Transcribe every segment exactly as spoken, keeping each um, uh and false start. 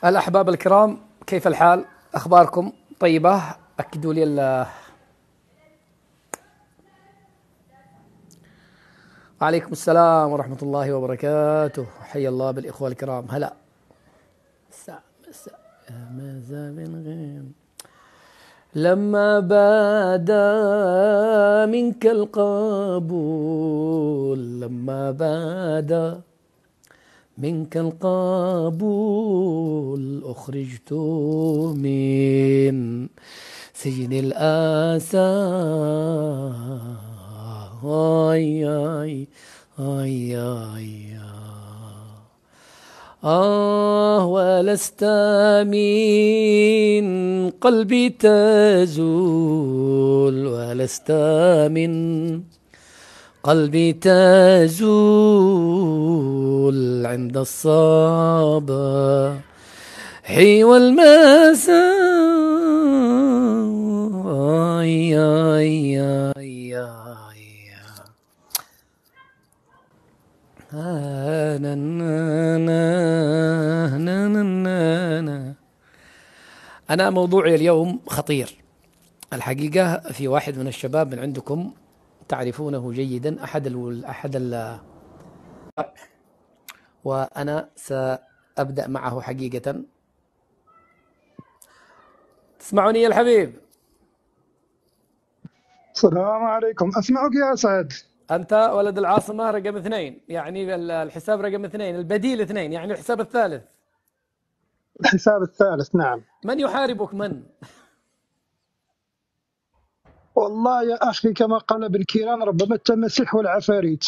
الأحباب الكرام، كيف الحال؟ أخباركم طيبة؟ أكدوا لي ال عليكم السلام ورحمة الله وبركاته. حيا الله بالإخوة الكرام. هلا مساء مساء ماذا من غيم لما بدا منك القبول، لما بدا منك القبول أخرجت من سجن الآسى. آي آي آي آي آه ولست من قلبي تزول، ولست من قلبي تزول عند الصباح والمساء. آي آي آي آي آه نا نا نا نا نا نا. أنا موضوعي اليوم خطير الحقيقة. في واحد من الشباب من عندكم تعرفونه جيدا، أحد ال أحد ال وأنا سأبدأ معه حقيقة. تسمعني يا الحبيب؟ السلام عليكم. أسمعك يا أسعد. أنت ولد العاصمة رقم اثنين، يعني الحساب رقم اثنين، البديل اثنين، يعني الحساب الثالث. الحساب الثالث، نعم. من يحاربك؟ من؟ والله يا أخي كما قال ابن كيران، ربما التماسيح والعفاريت.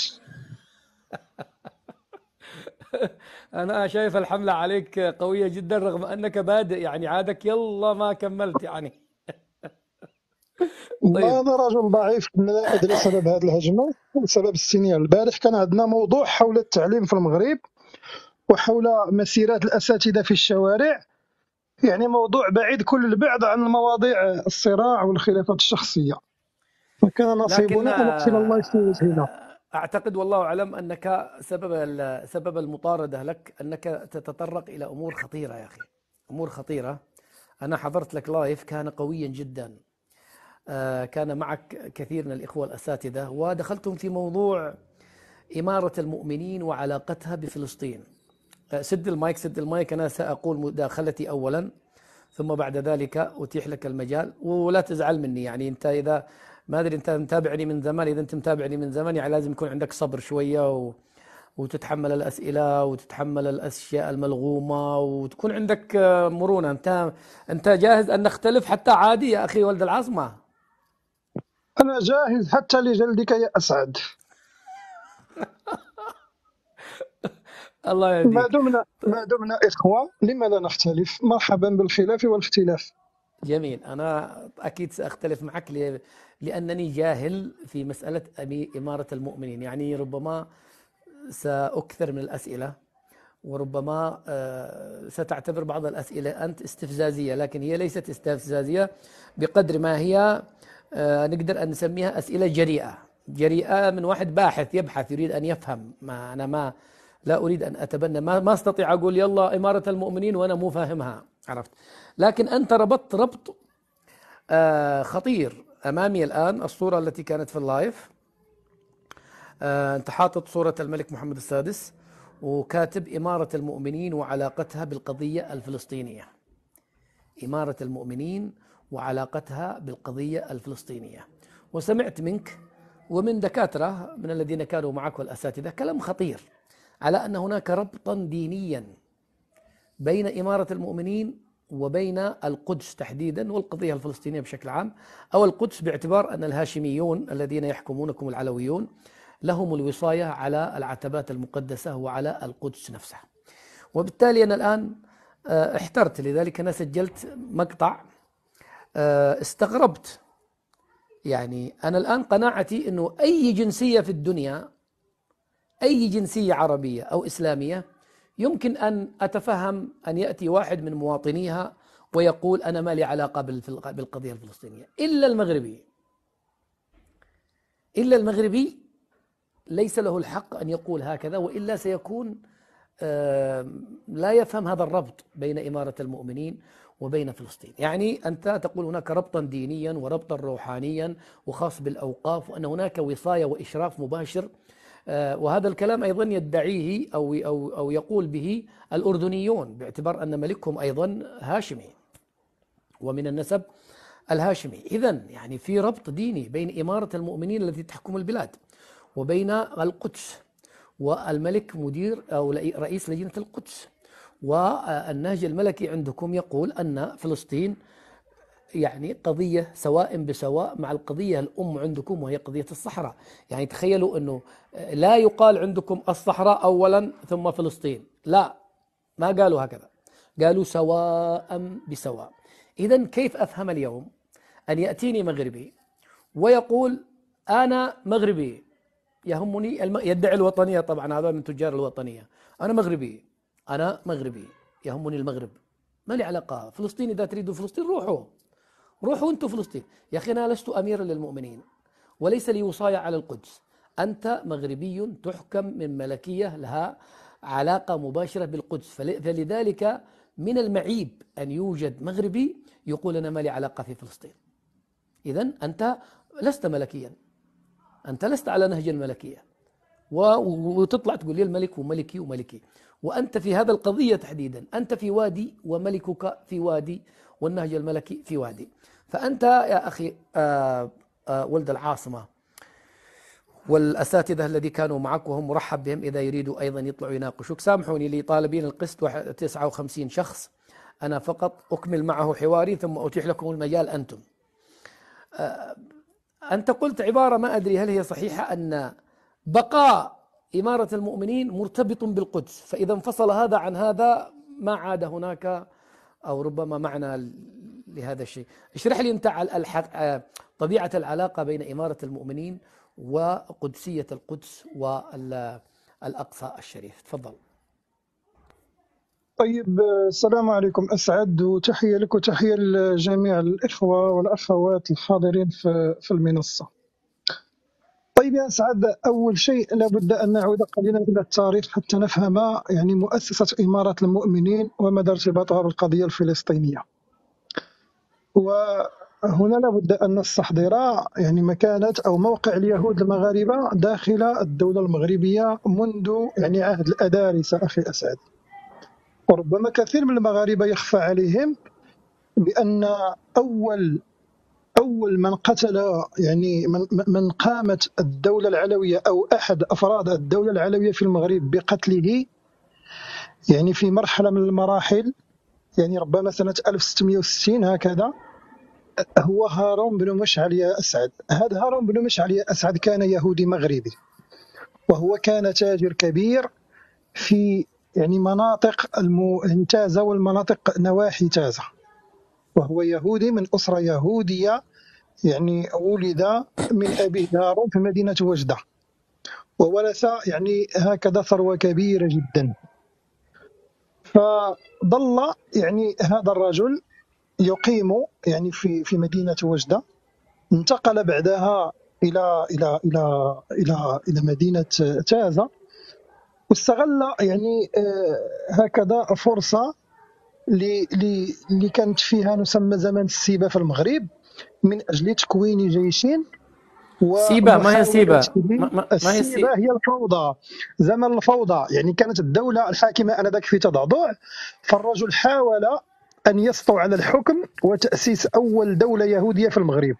أنا شايف الحملة عليك قوية جدا رغم أنك بادئ، يعني عادك يلا ما كملت يعني. والله طيب، أنا رجل ضعيف، لا أدري سبب هذه الهجمة وسبب السينيال. البارح كان عندنا موضوع حول التعليم في المغرب وحول مسيرات الأساتذة في الشوارع، يعني موضوع بعيد كل البعد عن المواضيع الصراع والخلافات الشخصية. فكان لكن نصيبنا أن يقتل الله في وجهنا. أعتقد والله أعلم أنك سبب سبب المطاردة لك أنك تتطرق إلى أمور خطيرة يا أخي، أمور خطيرة. أنا حضرت لك لايف كان قويا جدا، كان معك كثير من الإخوة الأساتذة ودخلتم في موضوع إمارة المؤمنين وعلاقتها بفلسطين. سد المايك سد المايك، أنا سأقول مداخلتي أولا ثم بعد ذلك أتيح لك المجال. ولا تزعل مني، يعني أنت إذا ما أدري أنت متابعني من زمان، إذا أنت متابعني من زمان يعني لازم يكون عندك صبر شوية و... وتتحمل الأسئلة وتتحمل الأشياء الملغومة وتكون عندك مرونة. أنت أنت جاهز أن نختلف حتى عادي يا أخي ولد العاصمة؟ أنا جاهز حتى لجلدك يا أسعد. الله ما يهديك. دمنا ما دمنا إخوة لما لا نختلف؟ مرحبا بالخلاف والاختلاف. جميل. أنا أكيد سأختلف معك ل... لأنني جاهل في مسألة أبي إمارة المؤمنين، يعني ربما سأكثر من الأسئلة وربما ستعتبر بعض الأسئلة أنت استفزازية، لكن هي ليست استفزازية بقدر ما هي نقدر أن نسميها أسئلة جريئة، جريئة من واحد باحث يبحث يريد أن يفهم. ما أنا ما لا أريد أن أتبنى، ما, ما أستطيع أقول يلا إمارة المؤمنين وأنا مو فاهمها، عرفت؟ لكن أنت ربطت ربط خطير. أمامي الآن الصورة التي كانت في اللايف، أنت حاطط صورة الملك محمد السادس وكاتب إمارة المؤمنين وعلاقتها بالقضية الفلسطينية. إمارة المؤمنين وعلاقتها بالقضية الفلسطينية. وسمعت منك ومن دكاترة من الذين كانوا معك والأساتذة كلام خطير على أن هناك ربطا دينيا بين إمارة المؤمنين وبين القدس تحديدا والقضية الفلسطينية بشكل عام، أو القدس باعتبار أن الهاشميون الذين يحكمونكم العلويون لهم الوصاية على العتبات المقدسة وعلى القدس نفسها. وبالتالي أنا الآن احترت، لذلك أنا سجلت مقطع استغربت. يعني أنا الآن قناعتي أنه أي جنسية في الدنيا، أي جنسية عربية أو إسلامية، يمكن أن أتفهم أن يأتي واحد من مواطنيها ويقول أنا ما لي علاقة بالقضية الفلسطينية، إلا المغربي. إلا المغربي ليس له الحق أن يقول هكذا، وإلا سيكون لا يفهم هذا الربط بين إمارة المؤمنين وبين فلسطين. يعني أنت تقول هناك ربطا دينيا وربطا روحانيا وخاص بالأوقاف، وأن هناك وصاية وإشراف مباشر، وهذا الكلام أيضا يدعيه أو أو أو يقول به الأردنيون، باعتبار أن ملكهم أيضا هاشمي ومن النسب الهاشمي. إذن يعني في ربط ديني بين إمارة المؤمنين التي تحكم البلاد وبين القدس، والملك مدير أو رئيس لجنة القدس، والنهج الملكي عندكم يقول أن فلسطين يعني قضية سواء بسواء مع القضية الأم عندكم وهي قضية الصحراء. يعني تخيلوا أنه لا يقال عندكم الصحراء أولا ثم فلسطين، لا، ما قالوا هكذا، قالوا سواء بسواء. إذن كيف أفهم اليوم أن يأتيني مغربي ويقول أنا مغربي يهمني الم... يدعي الوطنية، طبعا هذا من تجار الوطنية، أنا مغربي أنا مغربي يهمني المغرب، ما لي علاقة، فلسطين إذا تريدوا فلسطين روحوا روحوا أنتم فلسطين. يا أخي أنا لست أميرا للمؤمنين وليس لي وصاية على القدس، أنت مغربي تحكم من ملكية لها علاقة مباشرة بالقدس، فلذلك من المعيب أن يوجد مغربي يقول أنا ما لي علاقة في فلسطين. إذن أنت لست ملكيا، أنت لست على نهج الملكية، وتطلع تقول لي الملك وملكي وملكي، وأنت في هذا القضية تحديدا أنت في وادي وملكك في وادي والنهج الملكي في وادي. فأنت يا أخي آآ آآ ولد العاصمة والأساتذة الذي كانوا معك وهم مرحب بهم إذا يريدوا أيضا يطلعوا يناقشوك، سامحوني لطالبين القسط تسعة وخمسين شخص، أنا فقط أكمل معه حواري ثم أتيح لكم المجال أنتم. أنت قلت عبارة ما أدري هل هي صحيحة، أن بقاء إمارة المؤمنين مرتبط بالقدس، فإذا انفصل هذا عن هذا ما عاد هناك أو ربما معنى لهذا الشيء. اشرح لي أنت على طبيعة العلاقة بين إمارة المؤمنين وقدسية القدس والأقصى الشريف، تفضل. طيب، السلام عليكم أسعد، وتحية لك وتحية لجميع الإخوة والأخوات الحاضرين في في المنصة. طيب يا أسعد، أول شيء لابد أن نعود قليلا إلى التاريخ حتى نفهم يعني مؤسسة إمارة المؤمنين ومدى ارتباطها بالقضية الفلسطينية. وهنا لابد أن نستحضر يعني مكانة أو موقع اليهود المغاربة داخل الدولة المغربية منذ يعني عهد الأدارسة أخي أسعد. وربما كثير من المغاربة يخفى عليهم بأن أول أول من قتل يعني من, من قامت الدولة العلوية أو أحد أفراد الدولة العلوية في المغرب بقتله يعني في مرحلة من المراحل، يعني ربما سنة ألف وستمئة وستين هكذا، هو هارون بن مشعل يا أسعد. هذا هارون بن مشعل يا أسعد كان يهودي مغربي، وهو كان تاجر كبير في يعني مناطق المنتازة والمناطق نواحي تازة، وهو يهودي من أسرة يهودية، يعني ولد من أبيه هارون في مدينة وجدة، وورث يعني هكذا ثروة كبيرة جدا. فظل يعني هذا الرجل يقيم يعني في في مدينة وجدة، انتقل بعدها إلى إلى إلى إلى إلى مدينة تازة، واستغل يعني هكذا فرصة اللي كانت فيها نسمى زمن السيبة في المغرب من أجل تكوين جيش. سيبة ما هي سيبة؟ ما, ما, ما هي السيبة؟ هي الفوضى، زمن الفوضى، يعني كانت الدولة الحاكمة آنذاك في تضعضع، فالرجل حاول أن يسطو على الحكم وتأسيس أول دولة يهودية في المغرب.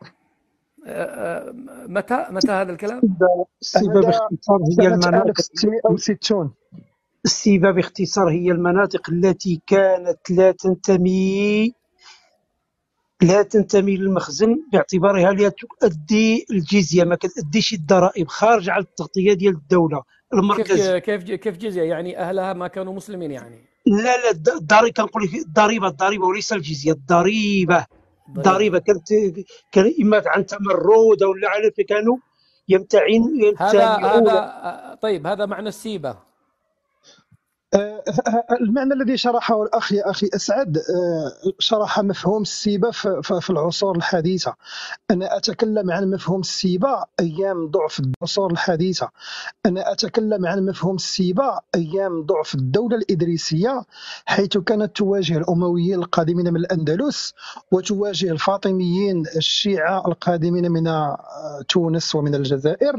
متى متى هذا الكلام؟ السيبة باختصار هي المناطق ألف وستمئة وستين. السيبة باختصار هي المناطق التي كانت لا تنتمي لا تنتمي للمخزن باعتبارها لا تؤدي الجزية، ما كتأديش الضرائب، خارج على التغطية ديال الدولة المركزية. كيف كيف كيف جزية؟ يعني أهلها ما كانوا مسلمين يعني؟ لا لا الضريبة، كنقول لك الضريبة الضريبة وليس الجزية، الضريبة الضريبة كانت كان إما عن تمرد ولا على فكانوا يمتعين هذا هذا طيب هذا معنى السيبة. آه، المعنى الذي شرحه الأخ يا أخي أسعد، آه، شرح مفهوم السيبة في في- في العصور الحديثة. أنا أتكلم عن مفهوم السيبة أيام ضعف العصور الحديثة. أنا أتكلم عن مفهوم السيبة أيام ضعف الدولة الإدريسية، حيث كانت تواجه الأمويين القادمين من الأندلس، وتواجه الفاطميين الشيعة القادمين من آه، تونس ومن الجزائر.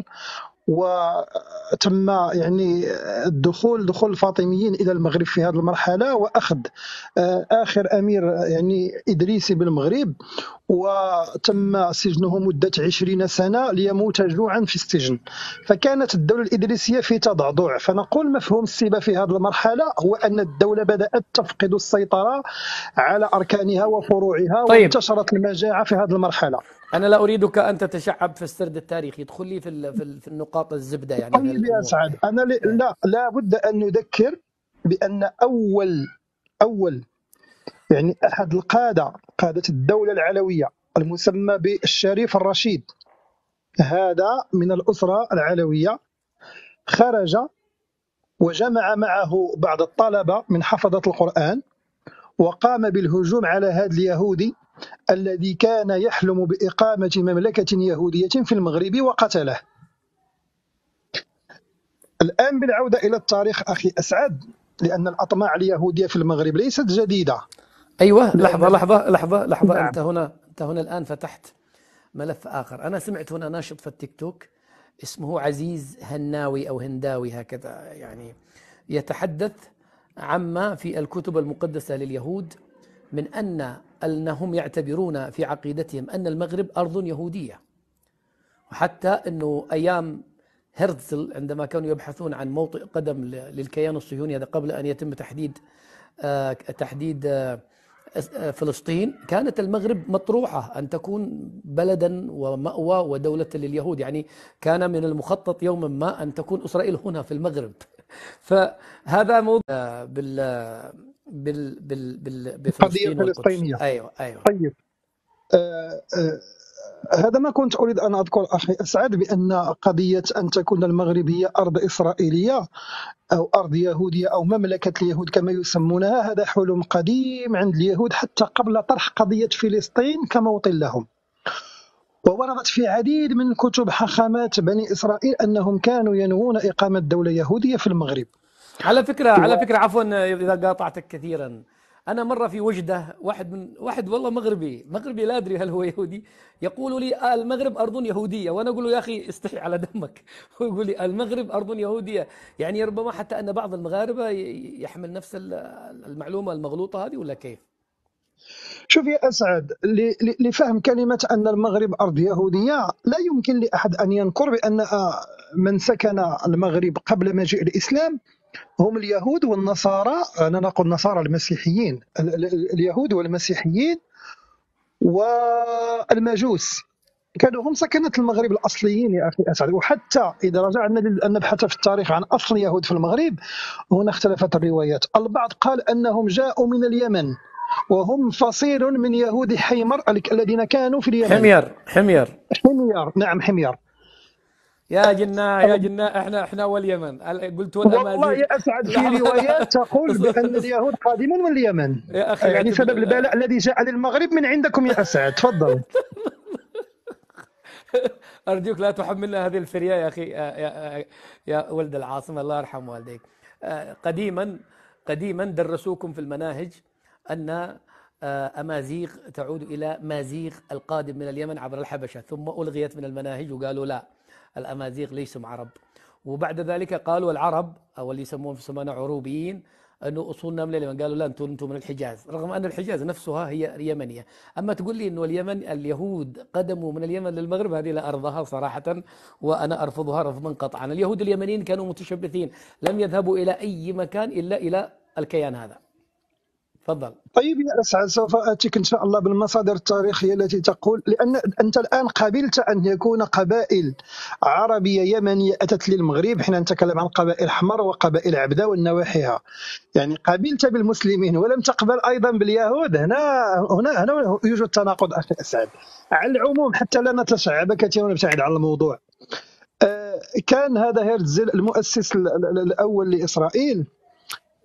وتم يعني الدخول دخول الفاطميين الى المغرب في هذه المرحله، واخذ آه، اخر امير يعني ادريسي بالمغرب، وتم سجنه مده عشرين سنه ليموت جوعا في السجن. فكانت الدوله الادريسيه في تضعضع. فنقول مفهوم السيبه في هذه المرحله هو ان الدوله بدات تفقد السيطره على اركانها وفروعها، طيب، وانتشرت المجاعه في هذه المرحله. أنا لا أريدك أن تتشعب في السرد التاريخي، ادخل لي في ال- في ال- في النقاط الزبدة يعني في طيب يا الأمور. سعد، انا ل- إيه. لا لابد ان نذكر بان اول اول يعني احد القاده قاده الدوله العلويه المسمى بالشريف الرشيد، هذا من الاسره العلويه، خرج وجمع معه بعض الطلبه من حفظه القران، وقام بالهجوم على هذا اليهودي الذي كان يحلم باقامه مملكه يهوديه في المغرب، وقتله. الآن بالعودة إلى التاريخ أخي أسعد، لأن الأطماع اليهودية في المغرب ليست جديدة. أيوة، لحظة لأن لحظة لحظة لحظة، نعم. أنت هنا أنت هنا الآن فتحت ملف آخر. أنا سمعت هنا ناشط في التيك توك اسمه عزيز هناوي أو هنداوي هكذا، يعني يتحدث عما في الكتب المقدسة لليهود من أن أنهم يعتبرون في عقيدتهم أن المغرب أرض يهودية، وحتى أنه أيام هرتزل عندما كانوا يبحثون عن موطئ قدم للكيان الصهيوني، هذا قبل أن يتم تحديد آه، تحديد آه، آه، فلسطين، كانت المغرب مطروحة أن تكون بلدا ومأوى ودولة لليهود، يعني كان من المخطط يوما ما أن تكون إسرائيل هنا في المغرب. فهذا موضوع آه، بال بال بال بال القضية بفلسطين والقدس. الفلسطينية. أيوة أيوة. طيب، آه آه هذا ما كنت أريد أن أذكر أخي أسعد، بأن قضية أن تكون المغرب هي أرض إسرائيلية أو أرض يهودية أو مملكة اليهود كما يسمونها، هذا حلم قديم عند اليهود حتى قبل طرح قضية فلسطين كموطن لهم. ووردت في عديد من كتب حاخامات بني إسرائيل أنهم كانوا ينوون إقامة دولة يهودية في المغرب. على فكرة على و... فكرة عفوا إذا قاطعتك كثيرا، أنا مرة في وجدة واحد من واحد والله مغربي مغربي لا أدري هل هو يهودي، يقول لي آه المغرب أرض يهودية، وأنا أقول له يا أخي استحي على دمك. هو يقول لي المغرب أرض يهودية، يعني ربما حتى أن بعض المغاربة يحمل نفس المعلومة المغلوطة هذه، ولا كيف؟ شوف يا أسعد، لفهم كلمة أن المغرب أرض يهودية لا يمكن لأحد أن ينكر بأن من سكن المغرب قبل مجيء الإسلام هم اليهود والنصارى. أنا نقول نصارى المسيحيين، اليهود والمسيحيين والمجوس كانوا هم سكنة المغرب الأصليين يا أخي أسعد. وحتى إذا رجعنا أن نبحث في التاريخ عن أصل اليهود في المغرب، هنا اختلفت الروايات. البعض قال أنهم جاءوا من اليمن، وهم فصيل من يهود حيمر الذين كانوا في اليمن. حمير حمير حمير، نعم حمير. يا جنة يا جنة، احنا احنا واليمن، قلت والله والامازيغ. يا أسعد في لحظة روايات تقول اصبر بأن اصبر اليهود قادمون من اليمن، يا اخي لا يعني تبل... سبب البلاء الذي جاء للمغرب من عندكم يا أسعد. تفضل. أرجوك لا تحملنا هذه الفرية يا أخي، يا, يا, يا ولد العاصمة، الله يرحم والديك. قديما قديما درسوكم في المناهج أن أمازيغ تعود إلى مازيغ القادم من اليمن عبر الحبشة، ثم ألغيت من المناهج وقالوا لا، الأمازيغ ليسوا عرب. وبعد ذلك قالوا العرب أو اللي يسمون في سمانا عروبيين أنه أصولنا من اليمن، قالوا لا أنتم أنتم من الحجاز، رغم أن الحجاز نفسها هي يمنية. أما تقول لي أنه اليمن اليهود قدموا من اليمن للمغرب، هذه لا أرضها صراحة، وأنا أرفضها رفضا قطعا. اليهود اليمنيين كانوا متشبثين، لم يذهبوا إلى أي مكان إلا إلى الكيان هذا. تفضل. طيب يا أسعد، سوف آتيك إن شاء الله بالمصادر التاريخية التي تقول، لأن أنت الآن قبلت أن يكون قبائل عربية يمنية أتت للمغرب، حين نتكلم عن قبائل حمر وقبائل عبدة والنواحيها، يعني قبلت بالمسلمين ولم تقبل أيضا باليهود. هنا هنا هنا يوجد تناقض أخي أسعد. على العموم حتى لا نتشعب كثيرا ونبتعد عن الموضوع، كان هذا هرتزل المؤسس الأول لإسرائيل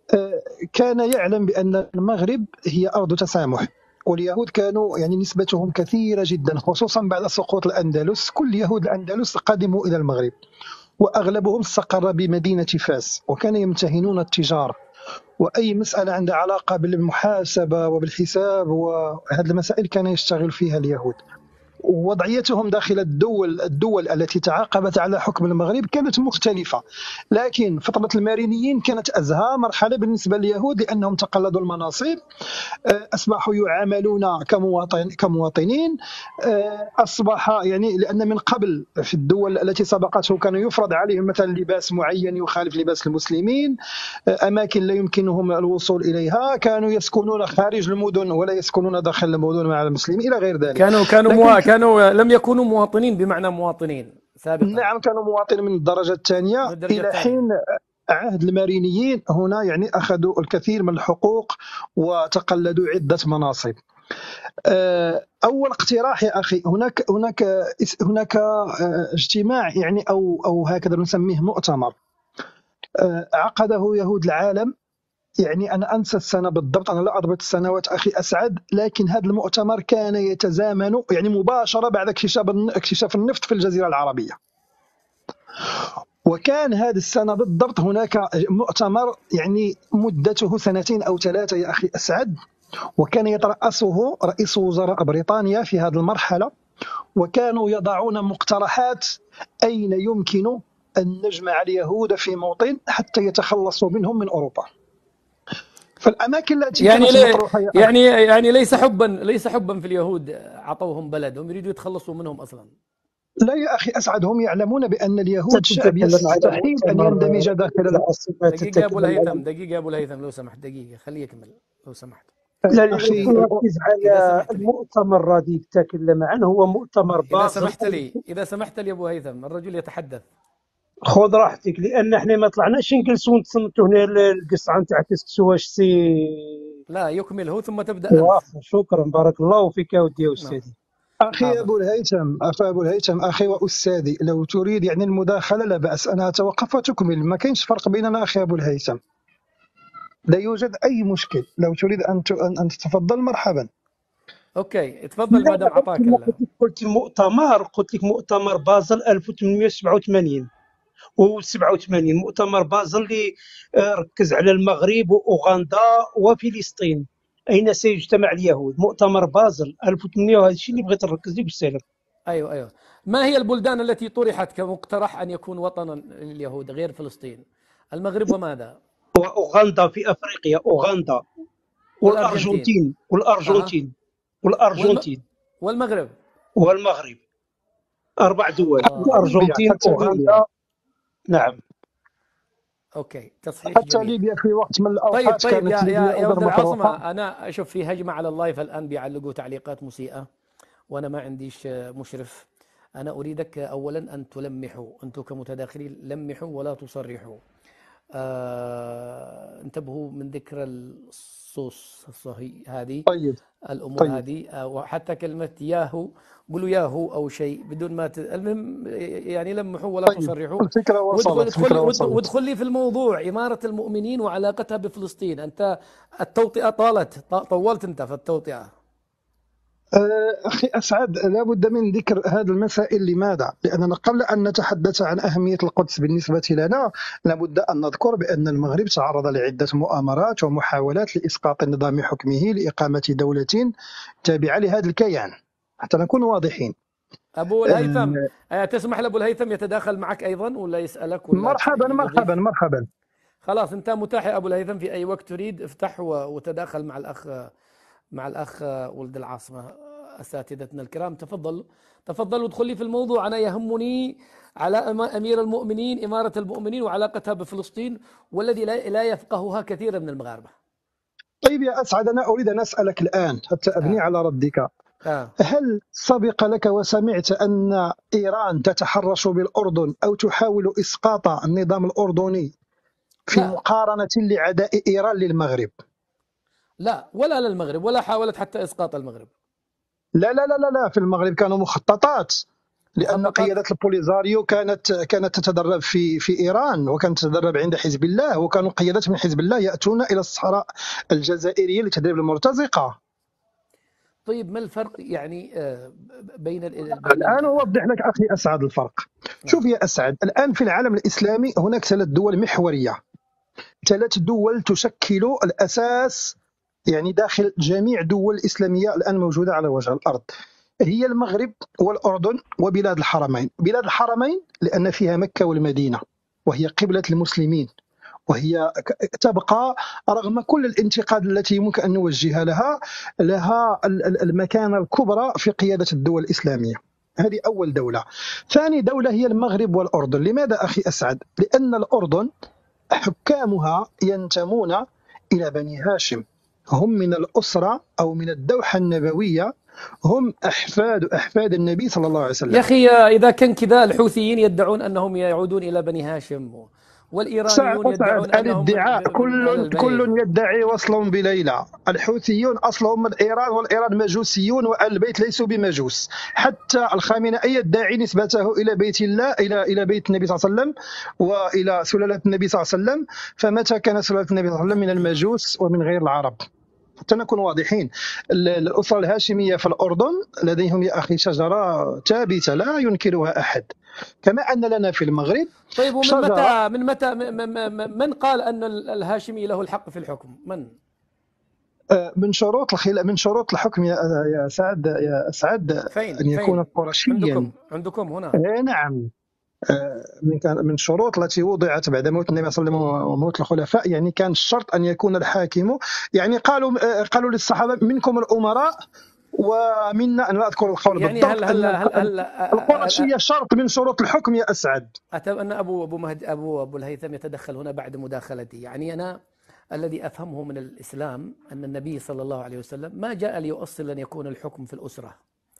آه، كان يعلم بأن المغرب هي أرض تسامح، واليهود كانوا يعني نسبتهم كثيرة جدا، خصوصا بعد سقوط الأندلس. كل يهود الأندلس قدموا إلى المغرب، وأغلبهم استقر بمدينة فاس، وكان يمتهنون التجارة وأي مسألة عندها علاقة بالمحاسبة وبالحساب وهذه المسائل كان يشتغل فيها اليهود. ووضعيتهم داخل الدول الدول التي تعاقبت على حكم المغرب كانت مختلفة، لكن فترة المارينيين كانت أزهى مرحلة بالنسبة لليهود، لأنهم تقلدوا المناصب، أصبحوا يعاملون كمواطن كمواطنين. أصبح يعني لأن من قبل في الدول التي سبقته كانوا يفرض عليهم مثلا لباس معين يخالف لباس المسلمين، أماكن لا يمكنهم الوصول إليها، كانوا يسكنون خارج المدن ولا يسكنون داخل المدن مع المسلمين إلى غير ذلك. كانوا كانوا لكن موا كانوا لم يكونوا مواطنين بمعنى مواطنين سابقا. نعم، كانوا مواطنين من الدرجة الثانية من الدرجة إلى الثانية. حين عهد المارينيين. هنا يعني أخذوا الكثير من الحقوق وتقلدوا عدة مناصب. أول اقتراح يا أخي، هناك هناك هناك اجتماع يعني أو أو هكذا نسميه مؤتمر عقده يهود العالم. يعني أنا أنسى السنة بالضبط، أنا لا أضبط السنوات أخي أسعد، لكن هذا المؤتمر كان يتزامن يعني مباشرة بعد اكتشاف اكتشاف النفط في الجزيرة العربية. وكان هذه السنة بالضبط هناك مؤتمر يعني مدته سنتين أو ثلاثة يا أخي أسعد، وكان يترأسه رئيس وزراء بريطانيا في هذه المرحلة، وكانوا يضعون مقترحات أين يمكن أن نجمع اليهود في موطن حتى يتخلصوا منهم من أوروبا. فالأماكن التي يعني كانت لي مطروحة يا أخي، يعني يعني ليس حبا ليس حبا في اليهود عطوهم بلد، هم يريدوا يتخلصوا منهم اصلا. لا يا أخي أسعد، هم يعلمون بأن اليهود شعب تتكلم على يستحيل أن مؤتمر يندمج داخل. العاصمة، دقيقة يا ابو تتكلم على الهيثم، دقيقة يا ابو الهيثم لو سمحت، دقيقة خليه يكمل لو سمحت. لا لا، أخي نركز اذا على سمحت لي المؤتمر الذي يتكلم عنه، هو مؤتمر اذا بازل. سمحت لي اذا سمحت لي يا ابو هيثم، الرجل يتحدث. خذ راحتك، لان احنا ما طلعناش نجلسوا نتصنتوا هنا القصه نتاع تسكسوا واش سي. لا يكمل هو ثم تبدأ أنت. واخا، شكرا، بارك الله فيك يا ودي يا نعم استاذي. أخي حاضر. أبو الهيثم أخي أبو الهيثم أخي وأستاذي، لو تريد يعني المداخلة لا بأس، أنا أتوقف وتكمل، ما كاينش فرق بيننا أخي أبو الهيثم، لا يوجد أي مشكل. لو تريد أن ت- أن أن تتفضل مرحبا. اوكي تفضل لا ما دام لا، عطاك كما ال... قلت لك، قلت مؤتمر، قلت لك مؤتمر بازل ألف وثمانمئة وسبعة وثمانين و87 مؤتمر بازل اللي آه، ركز على المغرب واوغندا وفلسطين، اين سيجتمع اليهود. مؤتمر بازل ألف وثمانمئة، وهذا الشيء اللي بغيت نركز لك بالسلام. ايوه ايوه ما هي البلدان التي طرحت كمقترح ان يكون وطنا لليهود غير فلسطين؟ المغرب وماذا؟ واوغندا في افريقيا، اوغندا والارجنتين. والارجنتين اها والارجنتين والم... والارجنتين والمغرب. والمغرب. اربع دول، الله. ليبيا، الارجنتين، حتى ليبيا، اوغندا. نعم. اوكي تصحيح حتى جميل. ليبيا في وقت من طيب الأوقات طيب يا كانت يا ليبيا يا أيضا ولد مطروحة. العاصمة، انا اشوف في هجمة على اللايف الان بيعلقوا تعليقات مسيئة وانا ما عنديش مشرف. انا اريدك اولا ان تلمحوا انتم كمتداخلين، لمحوا ولا تصرحوا. آه انتبهوا من ذكر الصوص الصهي هذه طيب الامور طيب هذه، آه وحتى كلمة ياهو قولوا ياهو او شيء بدون ما ت... المهم يعني لمحوا ولا طيب تصرحوا. الفكرة وادخل وصلت، ادخل الفكرة لي وصلت. وادخل لي في الموضوع إمارة المؤمنين وعلاقتها بفلسطين. انت التوطئة طالت طولت انت في التوطئة. آه، أخي أسعد، لا بد من ذكر هذه المسائل. لماذا؟ لأننا قبل أن نتحدث عن أهمية القدس بالنسبة لنا لابد أن نذكر بأن المغرب تعرض لعدة مؤامرات ومحاولات لإسقاط نظام حكمه لإقامة دولة تابعة لهذا الكيان، حتى نكون واضحين. ابو آه، الهيثم آه، تسمح لابو الهيثم يتداخل معك ايضا ولا يسألك ولا مرحبا مرحبا يضيف؟ مرحبا. خلاص انت متاح يا ابو الهيثم، في اي وقت تريد افتح وتداخل مع الاخ مع الاخ ولد العاصمه. اساتذتنا الكرام تفضل تفضل وادخل لي في الموضوع. انا يهمني على امير المؤمنين، اماره المؤمنين وعلاقتها بفلسطين، والذي لا لا يفقهها كثير من المغاربه. طيب يا أسعد، أنا أريد أن أسألك الآن حتى أبني اه على ردك. اه هل سبق لك وسمعت أن إيران تتحرش بالأردن أو تحاول إسقاط النظام الأردني في لا مقارنة لعداء إيران للمغرب؟ لا ولا للمغرب، ولا حاولت حتى اسقاط المغرب. لا لا لا لا لا، في المغرب كانوا مخططات لأن مخططات. قيادة البوليزاريو كانت كانت تتدرب في في إيران، وكانت تتدرب عند حزب الله، وكانوا قيادات من حزب الله يأتون إلى الصحراء الجزائرية لتدريب المرتزقة. طيب ما الفرق يعني آه، بين ال بين الآن ال أوضح لك أخي أسعد الفرق. شوف نعم. يا أسعد، الآن في العالم الإسلامي هناك ثلاث دول محورية، ثلاث دول تشكل الأساس يعني داخل جميع الدول الإسلامية الآن موجودة على وجه الأرض، هي المغرب والأردن وبلاد الحرمين. بلاد الحرمين لأن فيها مكة والمدينة، وهي قبلة المسلمين، وهي ك- تبقى رغم كل الانتقاد التي يمكن أن نوجهها لها، لها ال- ال- المكانة الكبرى في قيادة الدول الإسلامية. هذه أول دولة. ثاني دولة هي المغرب والأردن. لماذا أخي أسعد؟ لأن الأردن حكامها ينتمون إلى بني هاشم، هم من الأسرة أو من الدوحة النبوية، هم أحفاد أحفاد النبي صلى الله عليه يا وسلم. أخي إذا كان كذا الحوثيين يدعون أنهم يعودون إلى بني هاشم، سعد والإيرانيون أسعد يدعون أنهم من, الادعاء من أهل كل البيت. كل يدعي وصل بليلى. الحوثيون أصلهم من إيران، والإيران مجوسيون، وآل البيت ليسوا بمجوس. حتى الخامنئي يدعي نسبته إلى بيت الله، إلى إلى بيت النبي صلى الله عليه وسلم وإلى سلالة النبي صلى الله عليه وسلم. فمتى كان سلالة النبي صلى الله عليه وسلم من المجوس ومن غير العرب؟ حتى نكون واضحين. ال- الأسرة الهاشمية في الأردن لديهم يا أخي شجرة ثابتة لا ينكرها أحد، كما أن لنا في المغرب طيب ومن شجرة. متى من متى م- م- م- من قال أن ال- الهاشمي له الحق في الحكم؟ من؟ آه، من شروط الخلا من شروط الحكم يا يا سعد يا سعد فين أن يكون فين؟ قرشيا. عندكم عندكم هنا. آه، نعم. آه، من كان من الشروط التي وضعت بعد موت النبي صلى الله عليه وسلم وموت الخلفاء، يعني كان الشرط أن يكون الحاكم، يعني قالوا آه، قالوا للصحابة منكم الأمراء ومنا، أنا لا أذكر القول يعني هل بالضبط، هل أن هل, هل القرشية شرط من شروط الحكم يا أسعد. أتى أن أبو أبو مهد أبو أبو الهيثم يتدخل هنا بعد مداخلتي. يعني أنا الذي أفهمه من الإسلام أن النبي صلى الله عليه وسلم ما جاء ليؤصل أن يكون الحكم في الأسرة.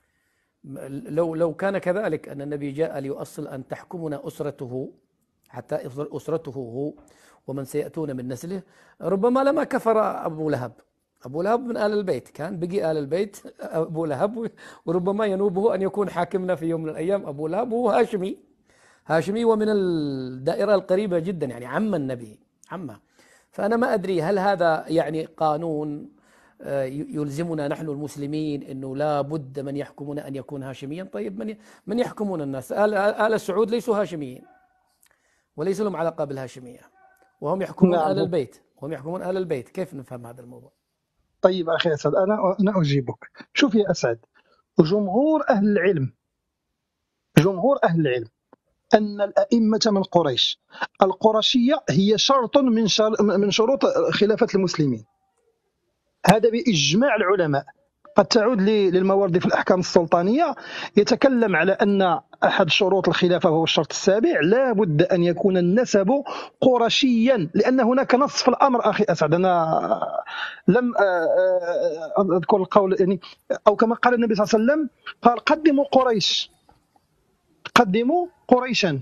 لو لو كان كذلك أن النبي جاء ليؤصل أن تحكمنا أسرته، حتى أسرته هو ومن سيأتون من نسله، ربما لما كفر أبو لهب. أبو لهب من آل البيت، كان بقي آل البيت أبو لهب، وربما ينوبه أن يكون حاكمنا في يوم من الأيام أبو لهب. وهو هاشمي هاشمي ومن الدائرة القريبة جدا، يعني عم النبي عمه. فأنا ما أدري هل هذا يعني قانون يلزمنا نحن المسلمين أنه لا بد من يحكمنا أن يكون هاشميا؟ طيب من من يحكمون الناس؟ آل, آل السعود ليسوا هاشميين وليس لهم علاقة بالهاشمية، وهم يحكمون نعم. آل البيت وهم يحكمون آل البيت. كيف نفهم هذا الموضوع؟ طيب أخي أسعد، أنا أنا أجيبك. شوف يا أسعد، جمهور أهل العلم جمهور أهل العلم أن الأئمة من قريش، القرشية هي شرط من من شروط خلافة المسلمين، هذا بإجماع العلماء. قد تعود للمواردي في الأحكام السلطانية يتكلم على أن أحد شروط الخلافة وهو الشرط السابع، لا بد أن يكون النسب قرشيا، لأن هناك نص في الأمر أخي أسعد. أنا لم أذكر القول، يعني أو كما قال النبي صلى الله عليه وسلم، قال قدموا قريش قدموا قريشا.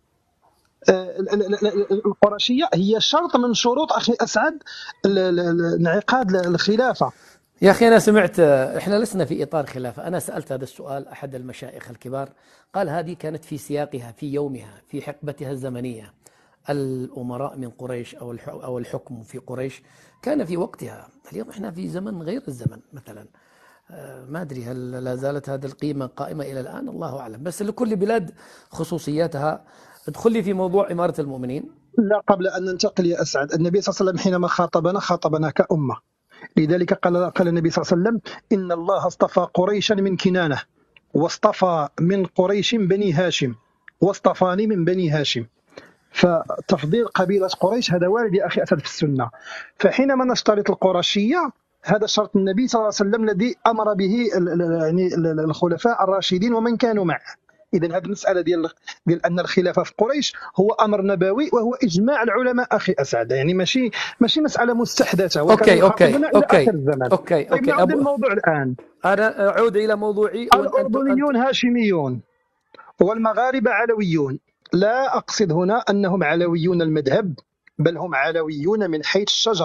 القرشية هي شرط من شروط أخي أسعد انعقاد الخلافة. يا أخي أنا سمعت، إحنا لسنا في إطار خلافة. أنا سألت هذا السؤال أحد المشايخ الكبار، قال هذه كانت في سياقها، في يومها، في حقبتها الزمنية. الأمراء من قريش أو أو الحكم في قريش كان في وقتها. اليوم إحنا في زمن غير الزمن مثلا. ما أدري هل لا زالت هذه القيمة قائمة إلى الآن، الله أعلم. بس لكل بلاد خصوصياتها. ادخل لي في موضوع إمارة المؤمنين. لا، قبل أن ننتقل يا أسعد، النبي صلى الله عليه وسلم حينما خاطبنا خاطبنا كأمة، لذلك قال قال النبي صلى الله عليه وسلم إن الله اصطفى قريشا من كنانة، واصطفى من قريش بني هاشم، واصطفاني من بني هاشم. فتفضيل قبيلة قريش هذا وارد يا أخي أسد في السنة. فحينما نشترط القرشية، هذا شرط النبي صلى الله عليه وسلم الذي أمر به يعني الخلفاء الراشدين ومن كانوا معه. إذا هذه المسألة ديال ديال أن الخلافة في قريش هو أمر نبوي، وهو إجماع العلماء أخي أسعد، يعني ماشي ماشي مسألة مستحدثة. أوكي أوكي إلى أوكي آخر الزمن. أوكي طيب أوكي نعود أبو للموضوع الآن. أنا أعود إلى موضوعي. الأردنيون هاشميون والمغاربة علويون. لا أقصد هنا أنهم علويون المذهب، بل هم علويون من حيث الشجرة،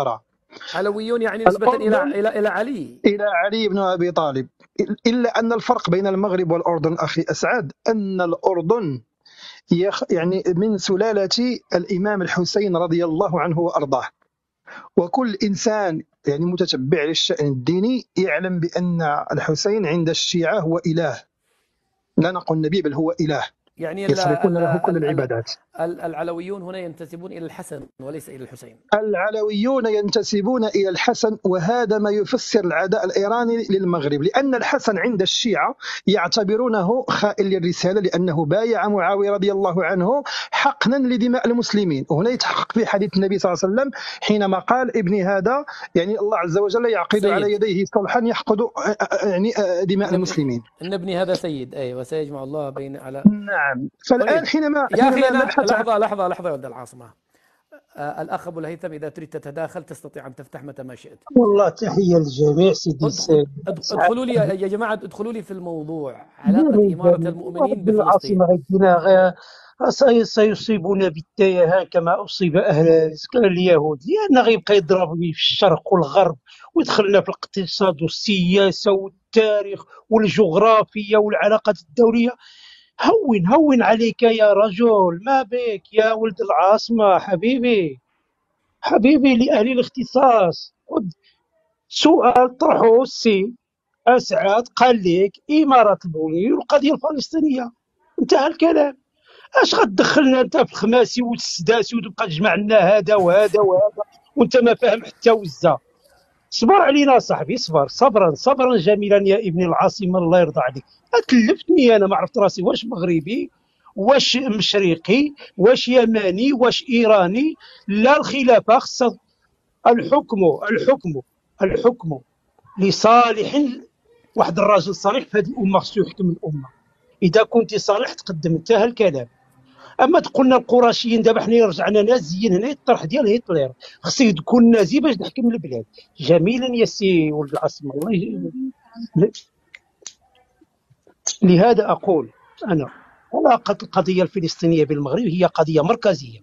علويون يعني نسبة إلى الأردن إلى إلى علي. إلى علي بن أبي طالب. إلا أن الفرق بين المغرب والأردن أخي أسعد أن الأردن يخ يعني من سلالة الإمام الحسين رضي الله عنه وأرضاه، وكل إنسان يعني متتبع للشأن الديني يعلم بأن الحسين عند الشيعة هو إله، لا نقول نبي بل هو إله، يعني ال يصرفون ال له كل ال ال العبادات. ال العلويون هنا ينتسبون إلى الحسن وليس إلى الحسين. العلويون ينتسبون إلى الحسن، وهذا ما يفسر العداء الإيراني للمغرب، لأن الحسن عند الشيعة يعتبرونه خائن للرسالة، لأنه بايع معاوية رضي الله عنه حقنا لدماء المسلمين. وهنا يتحقق في حديث النبي صلى الله عليه وسلم حينما قال ابني هذا، يعني الله عز وجل يعقد سيد. على يديه صلحا يحقد يعني دماء إن المسلمين. إن ابني هذا سيد، أي وسيجمع الله بين على. نعم. فالآن طيب حينما يا أخي حينما أنا نبحث عن لحظة لحظة لحظة يا ولد العاصمة. آه الأخ أبو الهيثم إذا تريد تتداخل تستطيع أن تفتح متى ما شئت. والله تحية للجميع سيدي ادخل السيد. ادخ- ادخلوا لي يا يا جماعة، ادخلوا لي في الموضوع، علاقة جميل إمارة جميل. المؤمنين ورب بفلسطين. العاصمة غيدينا غير سي- سيصيبنا بالتيهان كما أصيب أهل اليهود، لأن غيبقى يضربني في الشرق والغرب ويدخلنا في الاقتصاد والسياسة والتاريخ والجغرافيا والعلاقات الدولية. هون هون عليك يا رجل، ما بك يا ولد العاصمة حبيبي حبيبي لأهل الاختصاص. خذ سؤال طرحه السي أسعد قال لك إمارة المؤمنين والقضية الفلسطينية، انتهى الكلام. اش غتدخلنا انت في الخماسي والسداسي وتبقى تجمع لنا هذا وهذا وهذا وانت ما فاهم حتى وزه؟ صبر علينا صاحبي، صبر صبرا صبرا جميلا يا ابن العاصمة، الله يرضى عليك. أتلفتني أنا ما عرفت راسي واش مغربي واش مشرقي واش يماني واش إيراني. لا، الخلافة خصها الحكم الحكم الحكم لصالح واحد الراجل صالح في هذه الأمة، خصو يحكم الأمة. إذا كنت صالح تقدم، انتهى الكلام. اما تقولنا القرشيين دابا حنا رجعنا نازيين، هنا الطرح ديال هتلر، خصك تكون نازي باش نحكم البلاد. جميلا يا سي ولد العاصمة، الله ي... لهذا اقول انا علاقة القضية الفلسطينية بالمغرب هي قضية مركزية.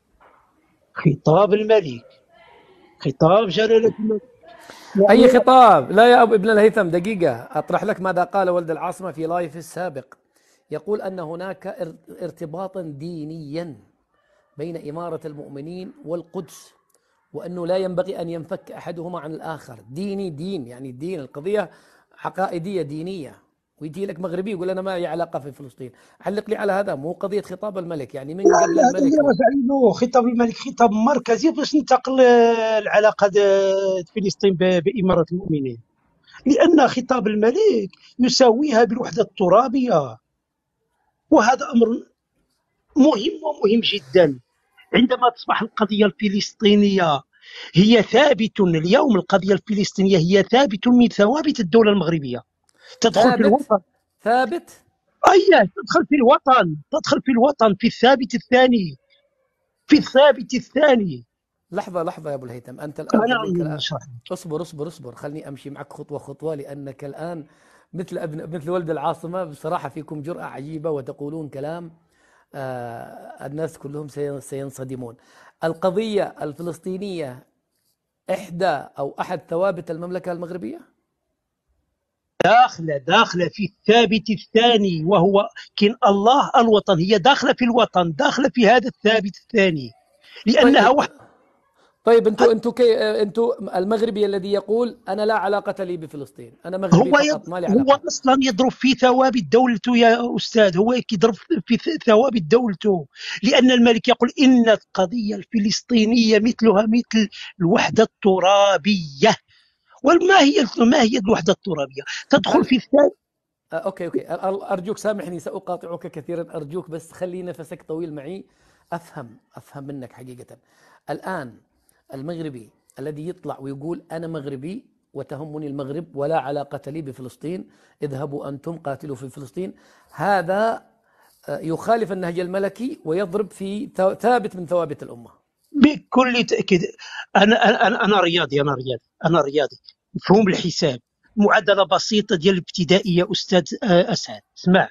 خطاب الملك، خطاب جلالة الملك، أي يعني خطاب؟ لا يا أبو ابن الهيثم، دقيقة أطرح لك ماذا قال ولد العاصمة في لايف السابق. يقول أن هناك ارتباطا دينيا بين إمارة المؤمنين والقدس، وأنه لا ينبغي أن ينفك أحدهما عن الآخر. ديني دين، يعني الدين القضية عقائدية دينية، ويجي لك مغربي يقول أنا ما لي علاقة في فلسطين. علق لي على هذا، مو قضية خطاب الملك، يعني من قبل هذا اللي الملك. رجع له خطاب الملك خطاب مركزي باش ننتقل العلاقة د- فلسطين ب- بإمارة المؤمنين، لأن خطاب الملك يساويها بالوحدة الترابية، وهذا أمر مهم ومهم جدا. عندما تصبح القضية الفلسطينية هي ثابت اليوم، القضية الفلسطينية هي ثابت من ثوابت الدولة المغربية، تدخل في ثابت الوطن. ثابت أي تدخل في الوطن، تدخل في الوطن في الثابت الثاني، في الثابت الثاني. لحظة لحظة يا أبو الهيثم، أنت الآن أنا خليك الآن أشرح. اصبر اصبر اصبر خلني أمشي معك خطوة خطوة، لأنك الآن مثل ابن مثل ولد العاصمة. بصراحة فيكم جرأة عجيبة وتقولون كلام آه الناس كلهم سينصدمون. القضية الفلسطينية إحدى أو أحد ثوابت المملكة المغربية. داخلة داخلة في الثابت الثاني، وهو كن الله الوطن، هي داخلة في الوطن، داخلة في هذا الثابت الثاني، لأنها طيب واحد. طيب انتوا انتوا كي انتوا المغربي الذي يقول انا لا علاقة لي بفلسطين، انا مغربي هو فقط ما لي هو علاقة. اصلا يضرب في ثوابت دولته يا استاذ، هو يضرب في ثوابت دولته، لان الملك يقول ان القضيه الفلسطينيه مثلها مثل الوحده الترابيه. وما هي ما هي الوحده الترابيه؟ تدخل هل في الثابت. آه، أوكي أوكي أر- أرجوك سامحني سأقاطعك كثيرا، أرجوك بس خلي نفسك طويل معي، أفهم أفهم منك حقيقة. الآن المغربي الذي يطلع ويقول أنا مغربي وتهمني المغرب ولا علاقة لي بفلسطين، اذهبوا أنتم قاتلوا في فلسطين، هذا آه، يخالف النهج الملكي ويضرب في ثو- ثابت من ثوابت الأمة. بكل تاكيد. انا انا انا رياضي، انا رياضي انا رياضي مفهوم الحساب، معادله بسيطه ديال الابتدائيه استاذ آه، اسعد. اسمع،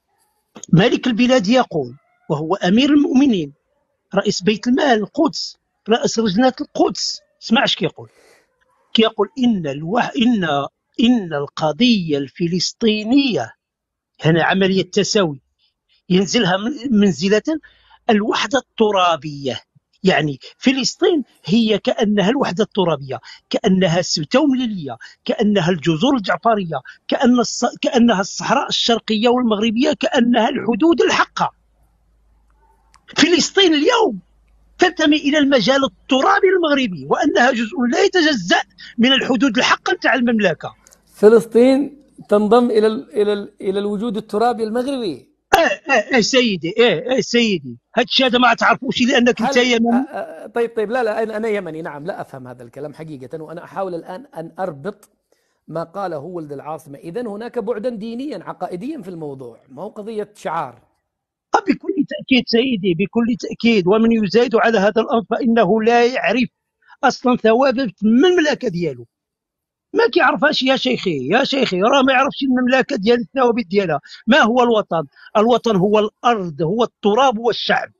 ملك البلاد يقول وهو امير المؤمنين رئيس بيت المال القدس، رأس لجنة القدس. اسمع اش كيقول، كيقول إن الوح... إن إن القضية الفلسطينية هنا عملية تساوي ينزلها منزلة الوحدة الترابية. يعني فلسطين هي كأنها الوحدة الترابية، كأنها السبتومليلية، كأنها الجزر الجعفرية، كأن الص... كأنها الصحراء الشرقية والمغربية، كأنها الحدود الحقة. فلسطين اليوم تنتمي إلى المجال الترابي المغربي، وأنها جزء لا يتجزأ من الحدود الحقة تاع المملكة. فلسطين تنضم إلى ال إلى ال إلى الوجود الترابي المغربي. اه اه اه سيدي، اه اه سيدي، هاد الشيء هذا ما تعرفوش لأنك أنت هل آه، يمني. آه، طيب طيب لا لا أنا أنا يمني، نعم، لا أفهم هذا الكلام حقيقة، وأنا أحاول الآن أن أربط ما قاله ولد العاصمة. إذن هناك بعدا دينيا عقائديا في الموضوع، ما هو قضية شعار. آه، بكل تأكيد سيدي، بكل تأكيد. ومن يزايد على هذا الأمر فإنه لا يعرف أصلا ثوابت من المملكة ديالو، ما كيعرفهاش يا شيخي. يا شيخي راه ما يعرفش المملكة ديال الثوابت ديالها. ما هو الوطن؟ الوطن هو الأرض، هو التراب، هو الشعب.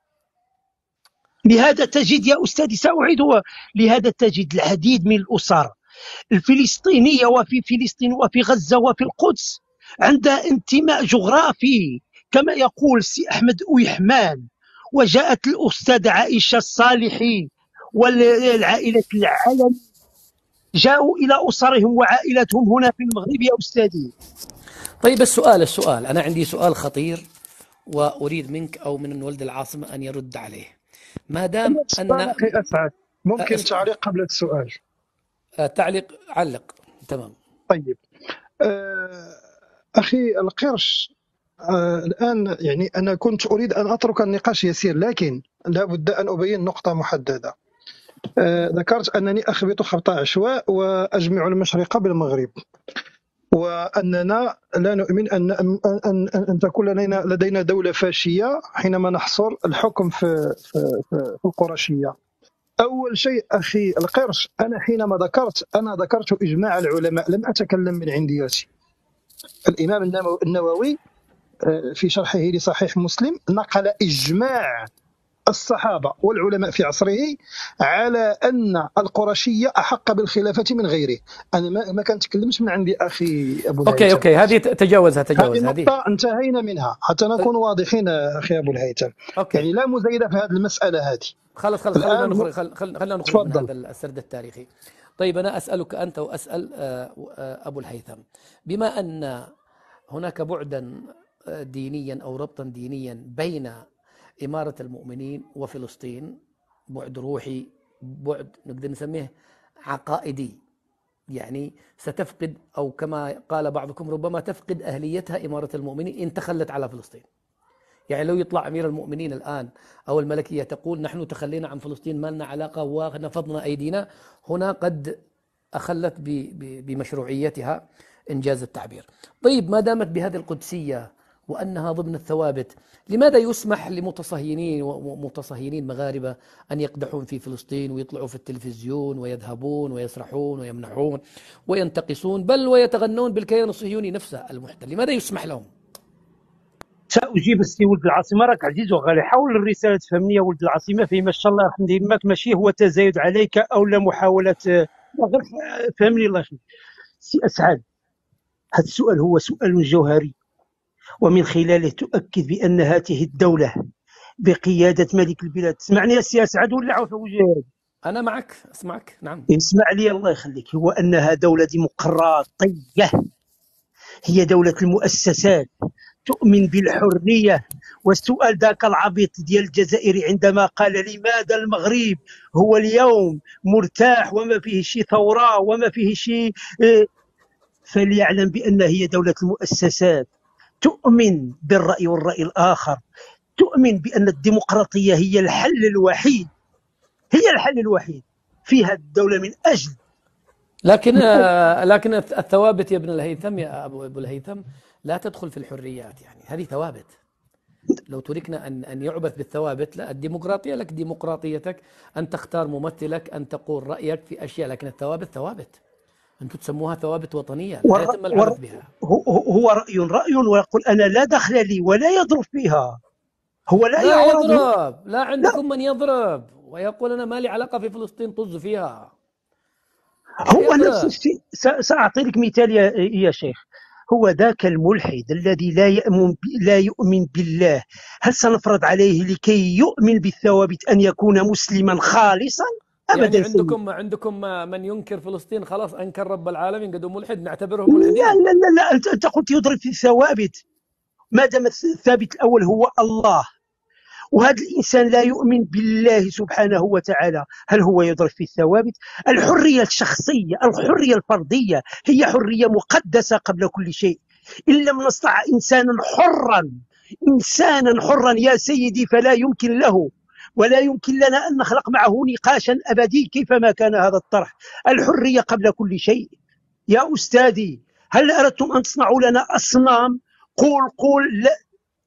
لهذا تجد يا أستاذي، سأعيد، هو لهذا تجد العديد من الأسر الفلسطينية وفي فلسطين وفي غزة وفي القدس عندها انتماء جغرافي، كما يقول سي أحمد أويحمان. وجاءت الأستاذة عائشة الصالحي والعائلة العلم، جاءوا إلى أسرهم وعائلتهم هنا في المغرب يا أستاذي. طيب السؤال السؤال أنا عندي سؤال خطير، وأريد منك أو من ولد العاصمة أن يرد عليه. ما دام أن أخي أسعد، ممكن أس- تعليق قبل السؤال؟ تعليق، علق. تمام. طيب. آه، أخي القرش، آه، الآن يعني أنا كنت أريد أن أترك النقاش يسير، لكن لا بد أن أبين نقطة محددة. آه، ذكرت أنني أخبط خبط عشواء وأجمع المشرق بالمغرب، وأننا لا نؤمن أن أن أن, أن تكون لدينا لدينا دولة فاشية حينما نحصر الحكم في في في, في القرشية. أول شيء أخي القرش، أنا حينما ذكرت أنا ذكرت إجماع العلماء، لم أتكلم من عندياتي. الإمام النمو- النووي آه، في شرحه لصحيح مسلم نقل إجماع الصحابة والعلماء في عصره على أن القرشية أحق بالخلافة من غيره. أنا ما ما كنتكلمش من عندي أخي أبو أوكي الهيثم. أوكي هذه تجاوزها هذه تجاوز هذه. النقطة انتهينا منها حتى نكون واضحين أخي أبو الهيثم. أوكي يعني لا مزايدة في هذه المسألة هذه. خلص خلص خلينا الآن نخرج، خل- خل- خلينا نخرج من تفضل. هذا السرد التاريخي. طيب أنا أسألك أنت وأسأل آه، آه، أبو الهيثم، بما أن هناك بعدا آه، دينيا أو ربطا دينيا بين إمارة المؤمنين وفلسطين، بعد روحي، بعد نقدر نسميه عقائدي، يعني ستفقد، أو كما قال بعضكم ربما تفقد أهليتها إمارة المؤمنين إن تخلت على فلسطين. يعني لو يطلع أمير المؤمنين الآن أو الملكية تقول نحن تخلينا عن فلسطين، ما لنا علاقة ونفضنا أيدينا، هنا قد أخلت بمشروعيتها إنجاز التعبير. طيب ما دامت بهذه القدسية وأنها ضمن الثوابت، لماذا يسمح لمتصهينين ومتصهينين مغاربة أن يقدحون في فلسطين ويطلعوا في التلفزيون ويذهبون ويسرحون ويمنحون وينتقصون، بل ويتغنون بالكيان الصهيوني نفسه المحتل؟ لماذا يسمح لهم؟ سأجيب السي ولد العاصمة، راك عزيز وغالي. حاول الرسالة تفهمني يا ولد العاصمة، فيما شاء الله يرحم ديماك ماشي هو تزايد عليك أو لا محاولة، لا غير فهمني الله يخليك. سي أسعد، هذا السؤال هو سؤال جوهري، ومن خلاله تؤكد بأن هذه الدولة بقيادة ملك البلاد، تسمعني يا سي أسعد ولا عاود وجهي؟ أنا معك، أسمعك. نعم. اسمع لي الله يخليك، هو أنها دولة ديمقراطية، هي دولة المؤسسات، تؤمن بالحرية. والسؤال ذاك العبيط ديال الجزائري عندما قال لماذا المغرب هو اليوم مرتاح وما فيه شي ثورة وما فيه شي، فليعلم بأن هي دولة المؤسسات، تؤمن بالرأي والرأي الآخر، تؤمن بأن الديمقراطية هي الحل الوحيد، هي الحل الوحيد فيها الدولة من أجل. لكن لكن الثوابت يا ابن الهيثم، يا أبو أبو الهيثم، لا تدخل في الحريات. يعني هذه ثوابت، لو تركنا أن أن يعبث بالثوابت، لا، الديمقراطية لك ديمقراطيتك، أن تختار ممثلك، أن تقول رأيك في أشياء، لكن الثوابت ثوابت، أنتم تسموها ثوابت وطنية لا يتم العبث بها. هو رأي رأي ويقول أنا لا دخل لي ولا يضرب فيها، هو لا, لا يعرض. يضرب، لا عندكم لا. من يضرب، ويقول أنا ما لي علاقة في فلسطين، طز فيها. هو يقرأ. نفس الشيء. س- سأعطي لك مثال يا, يا شيخ. هو ذاك الملحد الذي لا يؤمن ب- لا يؤمن بالله، هل سنفرض عليه لكي يؤمن بالثوابت أن يكون مسلما خالصا؟ يعني أبدا سيدي. عندكم عندكم من ينكر فلسطين خلاص أنكر رب العالمين، قد ملحد، نعتبره لا ملحدين. لا لا لا، أنت أنت قلت يضرب في الثوابت، ما دام الثابت الأول هو الله، وهذا الإنسان لا يؤمن بالله سبحانه وتعالى، هل هو يضرب في الثوابت؟ الحرية الشخصية، الحرية الفردية هي حرية مقدسة قبل كل شيء. إن لم نصنع إنسانا حرا، إنسانا حرا يا سيدي، فلا يمكن له ولا يمكن لنا أن نخلق معه نقاشا أبدي كيفما كان هذا الطرح. الحرية قبل كل شيء. يا أستاذي، هل أردتم أن تصنعوا لنا أصنام؟ قول قول لا.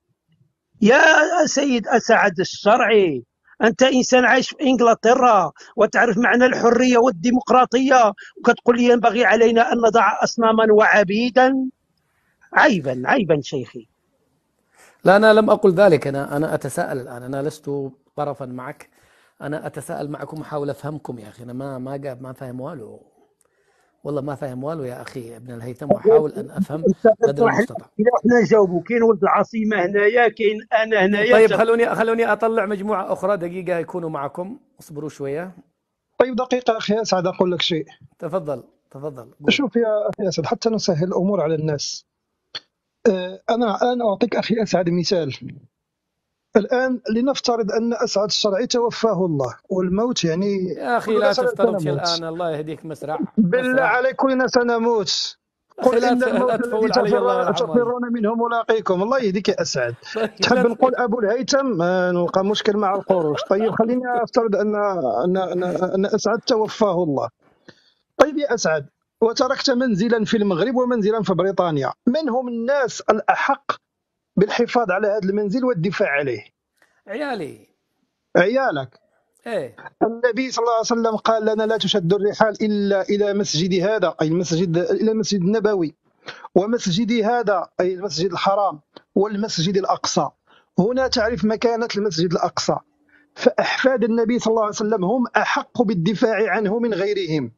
يا سيد أسعد الشرعي، أنت إنسان عايش في إنجلترا وتعرف معنى الحرية والديمقراطية، وكتقول لي ينبغي علينا أن نضع أصناما وعبيدا؟ عيبا عيبا شيخي. لا، أنا لم أقل ذلك. أنا أنا أتساءل الآن، أنا لست طرفا معك، أنا أتساءل معكم، أحاول أفهمكم يا أخي. أنا ما ما جاب ما فاهم والو، والله ما فاهم والو يا أخي ابن الهيثم، وأحاول أن أفهم قدر المستطاع. إذا احنا نجاوبوا، كاين ولد العاصمة هنايا، كاين أنا هنايا. طيب خلوني خلوني أطلع مجموعة أخرى دقيقة يكونوا معكم، اصبروا شوية. طيب دقيقة أخي أسعد، أقول لك شيء. تفضل تفضل قول. شوف يا أخي أسعد، حتى نسهل الأمور على الناس. آه، أنا الآن أعطيك أخي أسعد مثال. الآن لنفترض أن أسعد الشرعي توفاه الله، والموت يعني يا أخي كلنا لا تفترض شيء سنموت. الآن، الله يهديك. مسرع بالله مسرع عليك كلنا سنموت. أخي، قل لا إن تف- الموت لا الذي تفول علي، الله تفر- يرحمك. تفرون منه ملاقيكم. الله يهديك يا أسعد. طيب تحب لا نقول أبو الهيثم آه، نلقى مشكل مع القروش. طيب خليني أفترض أن أن أن, أن أسعد توفاه الله. طيب يا أسعد، وتركت منزلا في المغرب ومنزلا في بريطانيا، من هم الناس الأحق بالحفاظ على هذا المنزل والدفاع عليه؟ عيالي. عيالك. ايه النبي صلى الله عليه وسلم قال لنا لا تشد الرحال إلا إلى مسجد هذا، أي المسجد إلى المسجد النبوي، ومسجدي هذا أي المسجد الحرام، والمسجد الأقصى. هنا تعرف مكانة المسجد الأقصى، فأحفاد النبي صلى الله عليه وسلم هم أحق بالدفاع عنه من غيرهم.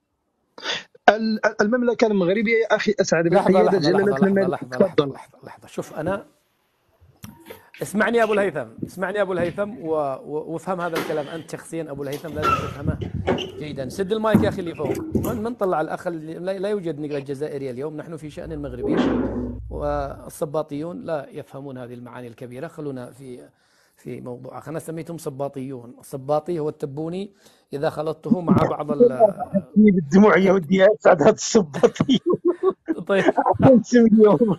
ال- المملكة المغربية يا أخي أسعد لحظة بقيادة لحظة جلالة لحظة لحظة الملك. لحظة لحظة تفضل. لحظة لحظة شوف أنا، اسمعني يا أبو الهيثم، اسمعني يا أبو الهيثم و... و... وافهم هذا الكلام. أنت شخصيا أبو الهيثم لازم تفهمه جيدا. سد المايك يا أخي اللي فوق. من من طلع الأخ اللي... لا... لا يوجد نقلة جزائرية اليوم، نحن في شأن المغربي، والصباطيون لا يفهمون هذه المعاني الكبيرة. خلونا في في موضوع آخر. أنا سميتهم صباطيون. الصباطي هو التبوني إذا خلطته مع بعض ال... بالدموع يا ودي يا أسعد، هذا الصباطي. طيب نسميهم.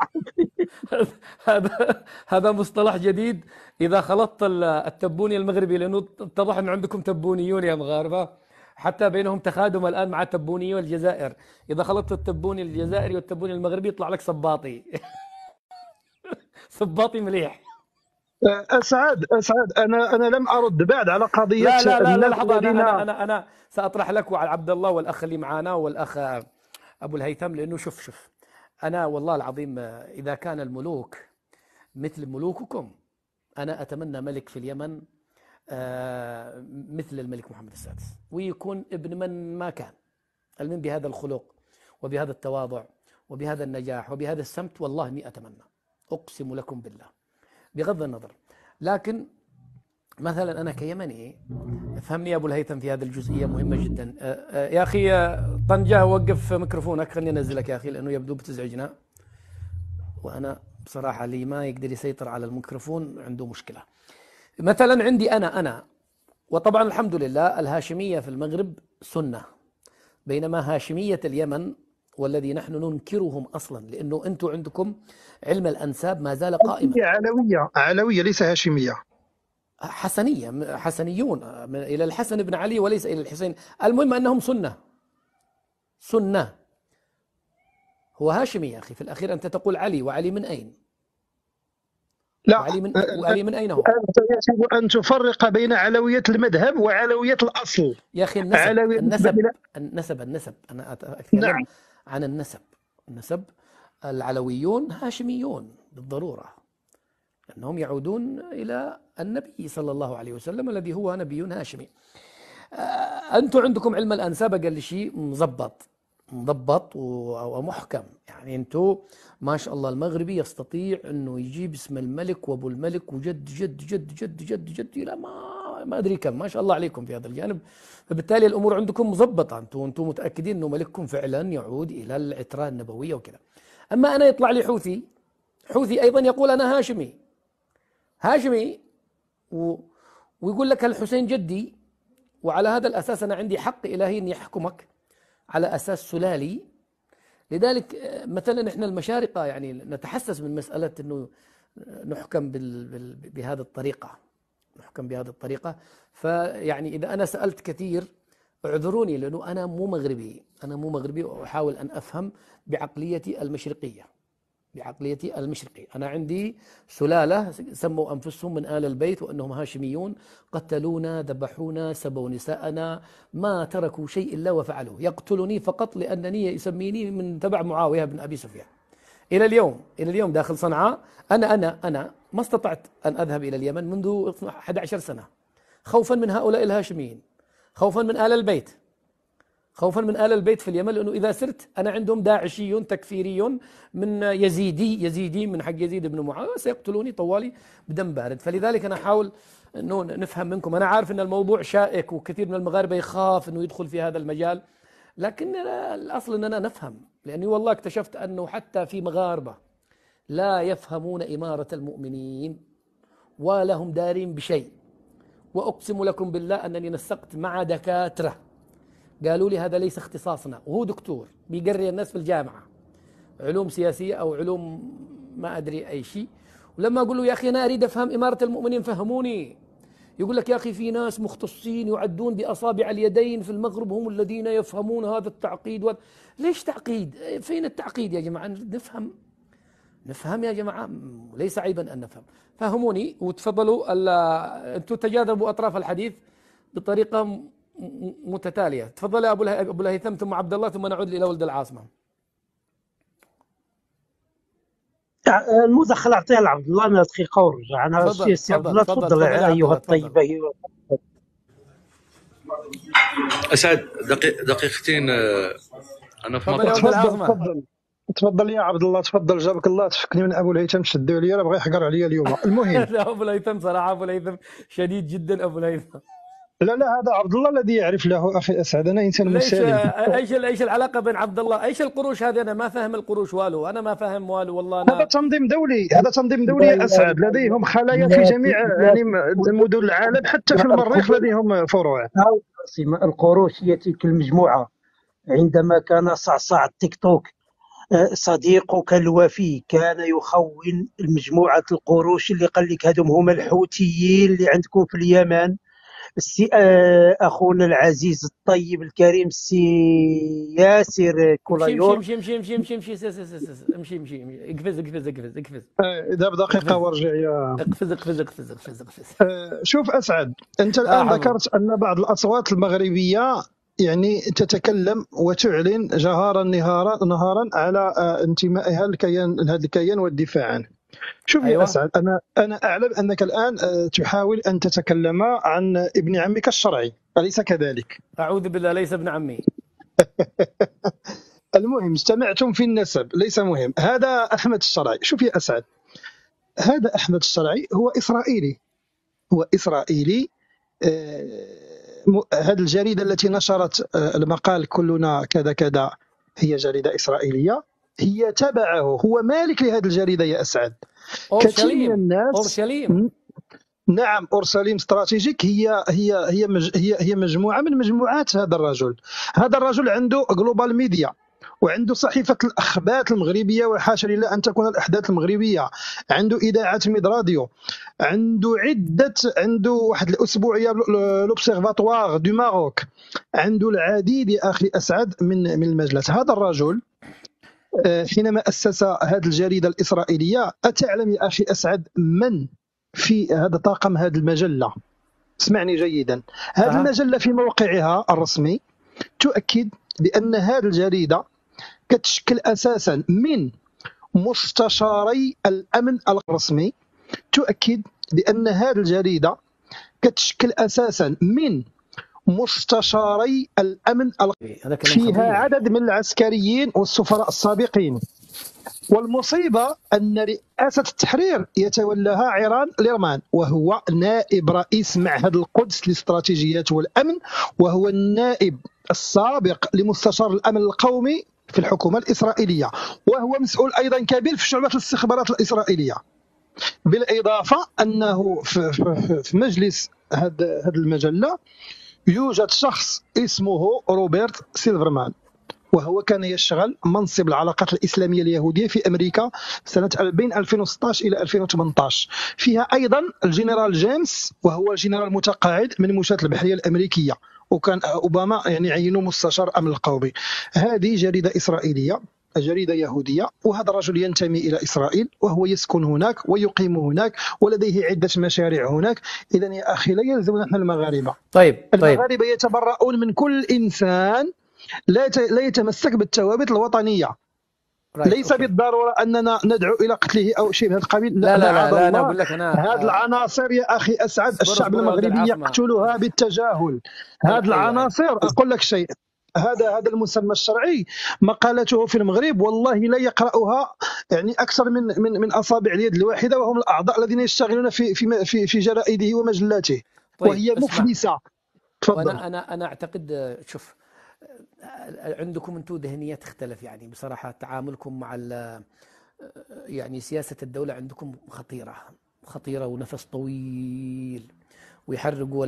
هذا هذا مصطلح جديد. إذا خلطت ال- التبوني المغربي، لأنه اتضح أن عندكم تبونيون يا مغاربة، حتى بينهم تخادم الآن مع تبوني الجزائر. إذا خلطت التبوني الجزائري والتبوني المغربي يطلع لك صباطي. صباطي مليح. أسعد أسعد أنا أنا لم أرد بعد على قضية لا لا لا, لا الناس لحظة، أنا, الذين أنا, أنا, أنا سأطرح لك وعلى عبد الله والأخ اللي معانا والأخ أبو الهيثم. لأنه شوف شوف أنا والله العظيم إذا كان الملوك مثل ملوككم، أنا أتمنى ملك في اليمن آه، مثل الملك محمد السادس، ويكون ابن من ما كان، المن بهذا الخلق وبهذا التواضع وبهذا النجاح وبهذا السمت. والله إني أتمنى، أقسم لكم بالله، بغض النظر. لكن مثلا أنا كيمني، فهمني يا أبو الهيثم في هذه الجزئية مهمة جدا. آه، آه، يا أخي آه، طنجة، وقف ميكروفونك، خليني أنزلك يا أخي لأنه يبدو بتزعجنا، وأنا بصراحة اللي ما يقدر يسيطر على الميكروفون عنده مشكلة. مثلا عندي أنا أنا وطبعا الحمد لله الهاشمية في المغرب سنة، بينما هاشمية اليمن والذي نحن ننكرهم أصلا، لأنه أنتم عندكم علم الأنساب ما زال قائما. هي علوية علوية ليس هاشمية. حسنية، حسنيون إلى الحسن بن علي وليس إلى الحسين. المهم أنهم سنة سنة. هو هاشمي يا أخي في الأخير. أنت تقول علي، وعلي من أين؟ لا، وعلي من, وعلي من أين هو؟ أنت يجب أن تفرق بين علوية المذهب وعلوية الأصل. يا أخي النسب علوية النسب إلى... النسب النسب أنا أتكلم نعم. عن النسب. النسب العلويون هاشميون بالضرورة، أنهم يعودون إلى النبي صلى الله عليه وسلم الذي هو نبي هاشمي. أنتم عندكم علم الأنساب أقل شيء مضبط مضبط ومحكم، يعني أنتم ما شاء الله المغربي يستطيع أنه يجيب اسم الملك وأبو الملك وجد جد جد جد جد جد إلى ما ما أدري كم، ما شاء الله عليكم في هذا الجانب. فبالتالي الأمور عندكم مضبطة، أنتم أنتم متأكدين أنه ملككم فعلا يعود إلى العترة النبوية وكذا. أما أنا يطلع لي حوثي حوثي أيضا يقول أنا هاشمي هاشمي و ويقول لك الحسين جدي، وعلى هذا الأساس أنا عندي حق إلهي أن يحكمك على أساس سلالي. لذلك مثلا إحنا المشارقة يعني نتحسس من مسألة أنه نحكم بهذه الطريقة نحكم بهذه الطريقة. فيعني إذا أنا سألت كثير اعذروني، لأنه أنا مو مغربي أنا مو مغربي وأحاول أن أفهم بعقليتي المشرقية بعقليتي المشرقي. أنا عندي سلالة سموا أنفسهم من آل البيت وأنهم هاشميون، قتلونا ذبحونا سبوا نساءنا، ما تركوا شيء إلا وفعلوه، يقتلني فقط لأنني يسميني من تبع معاوية بن أبي سفيان. إلى اليوم إلى اليوم داخل صنعاء أنا أنا أنا ما استطعت أن أذهب إلى اليمن منذ أحد عشر سنة، خوفا من هؤلاء الهاشميين، خوفا من آل البيت خوفا من آل البيت في اليمن، لأنه إذا سرت أنا عندهم داعشي تكفيري من يزيدي يزيدي من حق يزيد بن معاوية سيقتلوني طوالي بدم بارد. فلذلك أنا أحاول أنه نفهم منكم. أنا عارف أن الموضوع شائك وكثير من المغاربة يخاف أنه يدخل في هذا المجال، لكن الأصل أننا نفهم، لأني والله اكتشفت أنه حتى في مغاربة لا يفهمون إمارة المؤمنين ولا هم دارين بشيء. وأقسم لكم بالله أنني نسقت مع دكاترة قالوا لي هذا ليس اختصاصنا، وهو دكتور بيقري الناس في الجامعة علوم سياسية أو علوم ما أدري أي شيء، ولما أقول له يا أخي أنا أريد أفهم إمارة المؤمنين فهموني، يقول لك يا أخي في ناس مختصين يعدون بأصابع اليدين في المغرب هم الذين يفهمون هذا التعقيد و... ليش تعقيد؟ فين التعقيد يا جماعة؟ نفهم نفهم يا جماعة، ليس عيبا أن نفهم. فهموني وتفضلوا أنتم تجاذبوا أطراف الحديث بطريقة متتالية. تفضل يا أبو الهيثم ثم عبد الله ثم نعود إلى ولد العاصمة. المداخلة أعطيها لعبد الله من دقيقة ورجع. أنا سي عبد الله تفضل أيها الطيبة. أسعد دقيق دقيقتين أنا في مطار. تفضل تفضل تفضل يا عبد الله تفضل، جابك الله. تفكني من ابو الهيثم شدوا عليا راه بغى يحقر عليا اليوم. المهم لا ابو الهيثم صراحه ابو الهيثم شديد جدا ابو الهيثم. لا لا هذا عبد الله الذي يعرف له اخي اسعد، انا انسان مسالم. ايش ايش العلاقه بين عبد الله؟ ايش القروش هذه؟ انا ما فاهم القروش والو، انا ما فاهم والو والله. أنا هذا تنظيم دولي هذا تنظيم دولي يا اسعد، لديهم خلايا في جميع يعني مدن العالم، حتى في المريخ لديهم فروع. القروش هي تلك المجموعه. عندما كان صعصع التيك توك صديقك الوفي كان يخون المجموعة القروش اللي قال لك هذم هما الحوثيين اللي عندكم في اليمن. السي اخونا العزيز الطيب الكريم السي ياسر كولايور. مشي مشي مشي مشي مشي مشي مشي مشي اقفز اقفز اقفز اقفز اذا بدقيقه وارجع يا اقفز اقفز اقفز اقفز اقفز. شوف اسعد، انت الان ذكرت ان بعض الاصوات المغربيه يعني تتكلم وتعلن جهارا نهارا نهارا على انتمائها للكيان هذا الكيان والدفاع عنه. شوف أيوة. يا اسعد، انا انا اعلم انك الان تحاول ان تتكلم عن ابن عمك الشرعي، اليس كذلك؟ اعوذ بالله ليس ابن عمي. المهم اجتمعتم في النسب، ليس مهم. هذا احمد الشرعي. شوف يا اسعد، هذا احمد الشرعي هو اسرائيلي هو اسرائيلي آه هذه الجريدة التي نشرت المقال كلنا كذا كذا هي جريدة إسرائيلية، هي تبعه، هو مالك لهذه الجريدة يا أسعد. كثير من الناس أورشليم. نعم أورشليم استراتيجيك هي هي هي مج هي هي مجموعة من مجموعات هذا الرجل. هذا الرجل عنده جلوبال ميديا وعنده صحيفة الأخبار المغربية، وحاشا لله أن تكون الأحداث المغربية، عنده إذاعة ميد راديو، عنده عدة عنده واحد الأسبوعية لوبسيرفاتوار دو ماروك، عنده العديد يا أخي أسعد من من المجلات. هذا الرجل حينما أسس هذه الجريدة الإسرائيلية، أتعلم يا أخي أسعد من في هذا طاقم هذه المجلة؟ اسمعني جيدا، هذه أه. المجلة في موقعها الرسمي تؤكد بأن هذه الجريدة كتشكل أساسا من مستشاري الأمن الرسمي تؤكد بأن هذه الجريدة كتشكل أساسا من مستشاري الأمن هذا كلام فيها خطير. عدد من العسكريين والسفراء السابقين. والمصيبة أن رئاسة التحرير يتولاها عيران ليرمان، وهو نائب رئيس معهد القدس للاستراتيجيات والأمن، وهو النائب السابق لمستشار الأمن القومي في الحكومة الإسرائيلية، وهو مسؤول أيضا كبير في شعبة الاستخبارات الإسرائيلية. بالإضافة أنه في, في, في مجلس هذه المجلة يوجد شخص اسمه روبرت سيلفرمان، وهو كان يشغل منصب العلاقات الإسلامية اليهودية في أمريكا سنة بين ألفين وستة عشر إلى ألفين وثمانية عشر. فيها أيضا الجنرال جيمس، وهو الجنرال المتقاعد من المنشاة البحرية الأمريكية، وكان أوباما يعني عينه مستشار أمن القومي. هذه جريدة إسرائيلية، جريدة يهودية، وهذا الرجل ينتمي إلى إسرائيل وهو يسكن هناك ويقيم هناك ولديه عدة مشاريع هناك. إذا يا أخي لا يلزمنا نحن المغاربة. طيب طيب المغاربة يتبرؤون من كل إنسان لا لا يتمسك بالثوابت الوطنية. ليس أوكي. بالضرورة أننا ندعو إلى قتله أو شيء من هذا القبيل. لا لا لا, لا أنا الله. أقول لك أنا هذه العناصر يا أخي أسعد اصبر الشعب اصبر يا ولد المغربي العاصمة. يقتلها بالتجاهل. لا، هذه أيوة، العناصر أيوة. أقول لك شيء، هذا هذا المسمى الشرعي مقالته في المغرب والله لا يقرأها يعني أكثر من من من أصابع اليد الواحدة، وهم الأعضاء الذين يشتغلون في في في, في جرائده ومجلاته. طيب وهي اسمع. مفلسة. تفضل. وأنا أنا أنا أعتقد، شوف، عندكم أنتم ذهنية تختلف، يعني بصراحة تعاملكم مع يعني سياسة الدولة عندكم خطيرة خطيرة ونفس طويل، ويحرقوا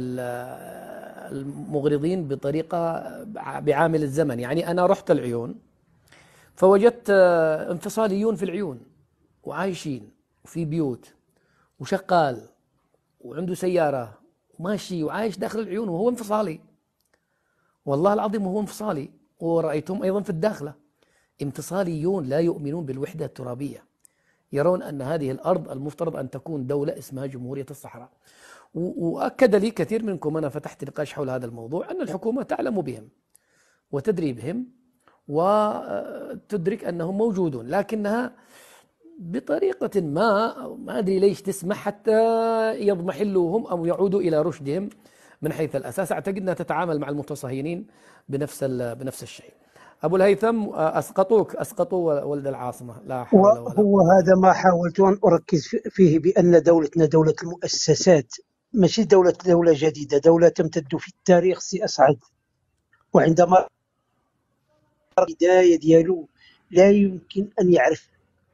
المغرضين بطريقة بعامل الزمن. يعني أنا رحت العيون فوجدت انفصاليون في العيون وعايشين وفي بيوت وشغال وعنده سيارة وماشي وعايش داخل العيون وهو انفصالي، والله العظيم وهو انفصالي. ورأيتهم أيضا في الداخلة انفصاليون لا يؤمنون بالوحدة الترابية، يرون أن هذه الأرض المفترض أن تكون دولة اسمها جمهورية الصحراء. وأكد لي كثير منكم، أنا فتحت نقاش حول هذا الموضوع، أن الحكومة تعلم بهم وتدري بهم وتدرك أنهم موجودون، لكنها بطريقة ما ما أدري ليش تسمح حتى يضمحلوا هم أو يعودوا إلى رشدهم من حيث الأساس. أعتقد أنها تتعامل مع المتصهينين بنفس بنفس الشيء. أبو الهيثم، أسقطوك أسقطوا ولد العاصمة، لا حول ولا قوة. وهو هذا ما حاولت أن أركز فيه، بأن دولتنا دولة المؤسسات، ماشي دولة دولة جديدة، دولة تمتد في التاريخ سي أسعد. وعندما البداية ديالو لا يمكن أن يعرف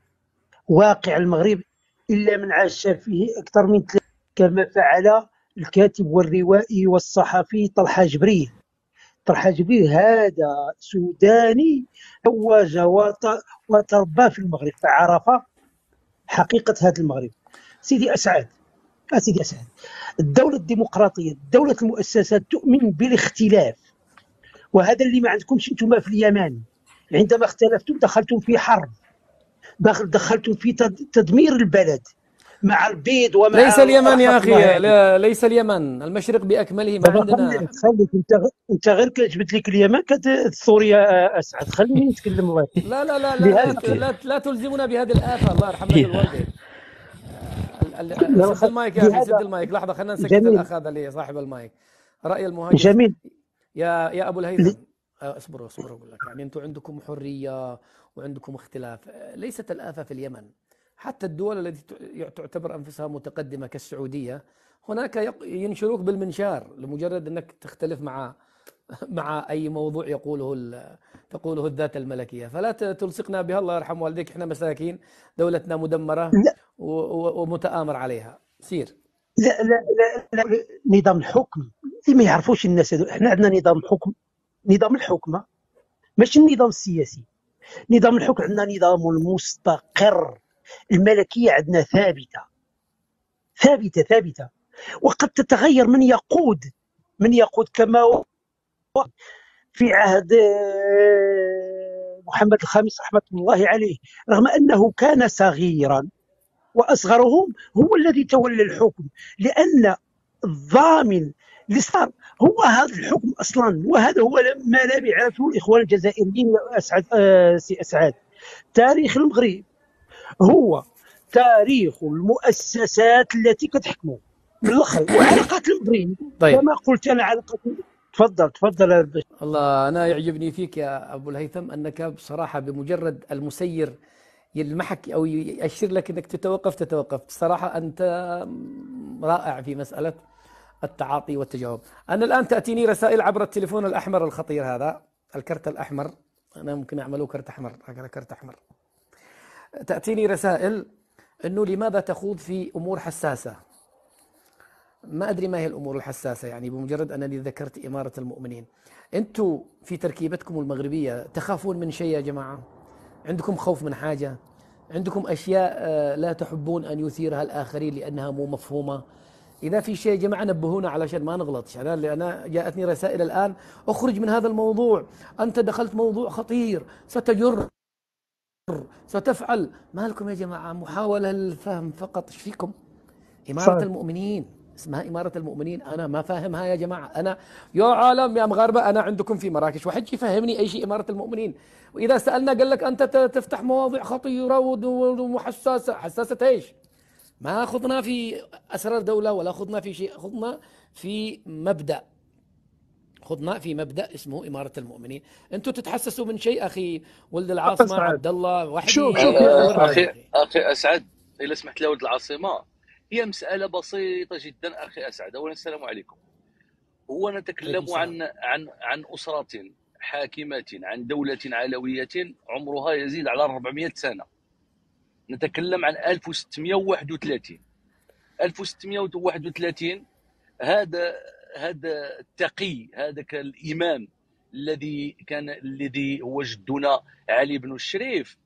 واقع المغرب إلا من عاش فيه أكثر من ثلاثة، كما فعل الكاتب والروائي والصحفي طلحة جبريل. طلحة جبريل هذا سوداني عوج وتربى في المغرب، فعرف حقيقة هذا المغرب. سيدي أسعد سيدي أسعد الدولة الديمقراطية، دولة المؤسسات، تؤمن بالاختلاف، وهذا اللي ما عندكمش انتم في اليمن. عندما اختلفتم دخلتم في حرب، دخل دخلتم في تدمير البلد مع البيض ومع ليس اليمن يا أخي، لا ليس اليمن، المشرق بأكمله ما عندنا. خليك انت انت غير كتجبد لك اليمن كت سوريا أسعد، خليني نتكلم. الله لا لا لا لا, لا, لا, لا تلزمنا بهذه الآفة، الله يرحم لك الوالدين. سد المايك يا أخي، سد المايك. لحظة خلينا نسكت الأخ هذا اللي صاحب المايك. رأي المهاجر جميل يا يا أبو الهيثم. اصبروا اصبروا أقول لك، يعني أنتم عندكم حرية وعندكم اختلاف، ليست الآفة في اليمن. حتى الدول التي تعتبر أنفسها متقدمة كالسعودية هناك ينشروك بالمنشار لمجرد أنك تختلف مع مع أي موضوع يقوله تقوله الذات الملكية. فلا تلصقنا بها، الله يرحم والديك، احنا مساكين، دولتنا مدمرة ومتآمر عليها. سير. لا لا لا, لا. نظام الحكم اللي ما يعرفوش الناس، احنا عندنا نظام الحكم، نظام الحكمة ماشي النظام السياسي. نظام الحكم عندنا نظام مستقر، الملكية عندنا ثابتة ثابتة ثابتة، وقد تتغير من يقود من يقود كما في عهد محمد الخامس رحمة الله عليه، رغم أنه كان صغيرا وأصغرهم هو الذي تولى الحكم، لأن الضامن اللي صار هو هذا الحكم أصلا. وهذا هو ما لا يعرفه الإخوان الجزائريين. أسعد سي أسعد، تاريخ المغرب هو تاريخ المؤسسات التي كتحكموا من الاخر وعلاقات المغرب. طيب كما قلت انا علاقات. تفضل تفضل يا باشا. الله، أنا يعجبني فيك يا أبو الهيثم أنك بصراحة بمجرد المسير يلمحك أو يأشر لك أنك تتوقف تتوقف. بصراحة أنت رائع في مسألة التعاطي والتجاوب. أنا الآن تأتيني رسائل عبر التليفون الأحمر الخطير هذا، الكرت الأحمر. أنا ممكن أعمله كرت أحمر، هكذا كرت أحمر. تأتيني رسائل أنه لماذا تخوض في أمور حساسة. ما أدري ما هي الأمور الحساسة، يعني بمجرد أنني ذكرت إمارة المؤمنين. أنتم في تركيبتكم المغربية تخافون من شيء يا جماعة؟ عندكم خوف من حاجة؟ عندكم أشياء لا تحبون أن يثيرها الآخرين لأنها مو مفهومة؟ إذا في شيء يا جماعة نبهونا علشان ما نغلطش. أنا أنا جاءتني رسائل الآن: أخرج من هذا الموضوع، أنت دخلت موضوع خطير، ستجر، ستفعل. ما لكم يا جماعة؟ محاولة للفهم فقط. إيش فيكم؟ إمارة صحيح. المؤمنين اسمها إمارة المؤمنين، أنا ما فاهمها يا جماعة. أنا يا عالم يا مغاربة، أنا عندكم في مراكش واحد يفهمني أي شيء إمارة المؤمنين. وإذا سألنا قال لك أنت تفتح مواضيع خطيرة وحساسة. حساسة إيش؟ ما خضنا في أسرار دولة ولا خضنا في شيء، خضنا في مبدأ، خضنا في مبدأ اسمه إمارة المؤمنين. أنتم تتحسسوا من شيء أخي ولد العاصمة أسعد. عبد الله، واحد شوف- ي- شوف يا يدورنا اخي يا أخي. اخي اسعد، اذا سمحت لي ولد العاصمه، هي مساله بسيطه جدا اخي اسعد. اولا السلام عليكم. هو عليكم نتكلم السلام. عن عن عن اسره حاكمه، عن دوله علويه عمرها يزيد على أربعمائة سنه. نتكلم عن ألف وستمائة وواحد وثلاثين. ألف وستمائة وواحد وثلاثين هذا هذا التقي، هذاك الامام الذي كان الذي هو جدنا علي بن الشريف.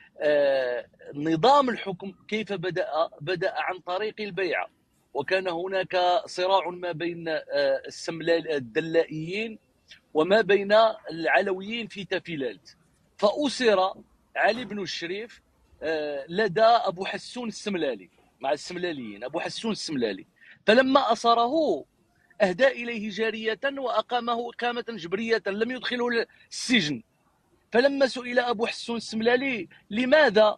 آه، نظام الحكم كيف بدأ؟ بدأ عن طريق البيعة، وكان هناك صراع ما بين آه، السملال الدلائيين وما بين العلويين في تفيلات، فأسر علي بن الشريف آه، لدى أبو حسون السملالي مع السملاليين. أبو حسون السملالي فلما أسره أهدى إليه جارية وأقامه إقامة جبرية، لم يدخله السجن. فلما سئل أبو حسون السملالي: لماذا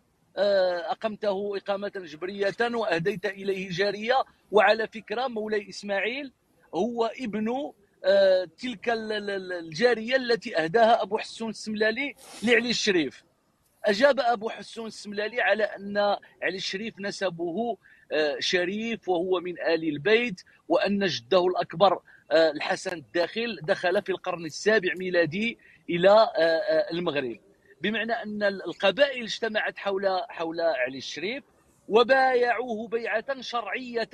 أقمته إقامة جبرية وأهديت إليه جارية؟ وعلى فكرة مولاي إسماعيل هو ابن تلك الجارية التي أهداها أبو حسون السملالي لعلي الشريف. أجاب أبو حسون السملالي على أن علي الشريف نسبه شريف وهو من آل البيت، وأن جده الأكبر الحسن الداخل دخل في القرن السابع ميلادي إلى المغرب، بمعنى أن القبائل اجتمعت حول حول علي الشريف وبايعوه بيعة شرعية،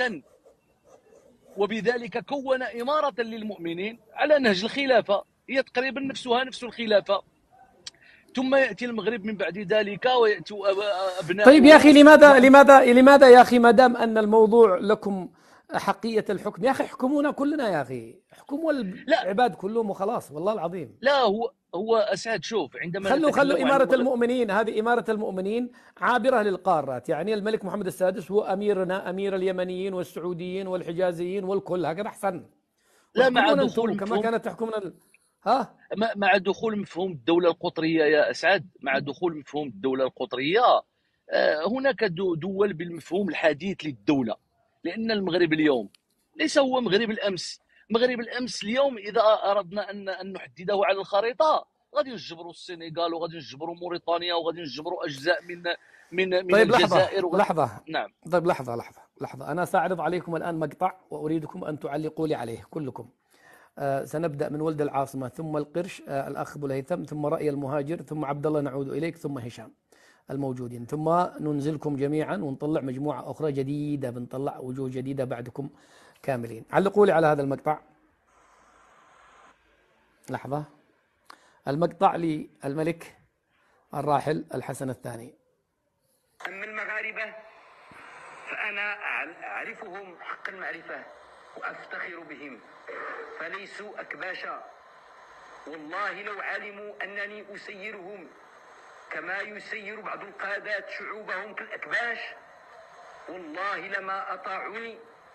وبذلك كون إمارة للمؤمنين على نهج الخلافة، هي تقريبا نفسها نفس الخلافة. ثم يأتي المغرب من بعد ذلك ويأتي أبناء. طيب يا أخي، لماذا لماذا لماذا يا أخي ما دام أن الموضوع لكم حقية الحكم يا أخي احكمونا كلنا يا أخي، احكموا العباد كلهم وخلاص والله العظيم. لا هو هو أسعد، شوف، عندما خلوا خلوا إمارة المغرب... المؤمنين هذه إمارة المؤمنين عابرة للقارات، يعني الملك محمد السادس هو أميرنا، أمير اليمنيين والسعوديين والحجازيين والكل، هكذا أحسن. لا مع دخول كما كانت تحكمنا ال... ها مع دخول مفهوم الدولة القطرية يا أسعد، مع دخول مفهوم الدولة القطرية هناك دول بالمفهوم الحديث للدولة، لأن المغرب اليوم ليس هو مغرب الأمس. مغرب الأمس اليوم إذا أردنا أن أن نحدده على الخريطة غادي نجبروا السنغال وغادي نجبروا موريتانيا وغادي نجبروا أجزاء من من من طيب الجزائر. لحظة لحظة نعم. طيب لحظة لحظة لحظة أنا سأعرض عليكم الآن مقطع وأريدكم أن تعلقوا لي عليه كلكم. آه سنبدأ من ولد العاصمة، ثم القرش آه الأخ أبو الهيثم، ثم رأي المهاجر، ثم عبد الله نعود إليك، ثم هشام الموجودين، ثم ننزلكم جميعا ونطلع مجموعة أخرى جديدة، بنطلع وجوه جديدة بعدكم كاملين. علقوا لي على هذا المقطع. لحظة. المقطع للملك الراحل الحسن الثاني. أما المغاربة فأنا أعرفهم حق المعرفة وأفتخر بهم، فليسوا أكباشا. والله لو علموا أنني أسيرهم كما يسير بعض القادات شعوبهم كالأكباش والله لما أطاعوني.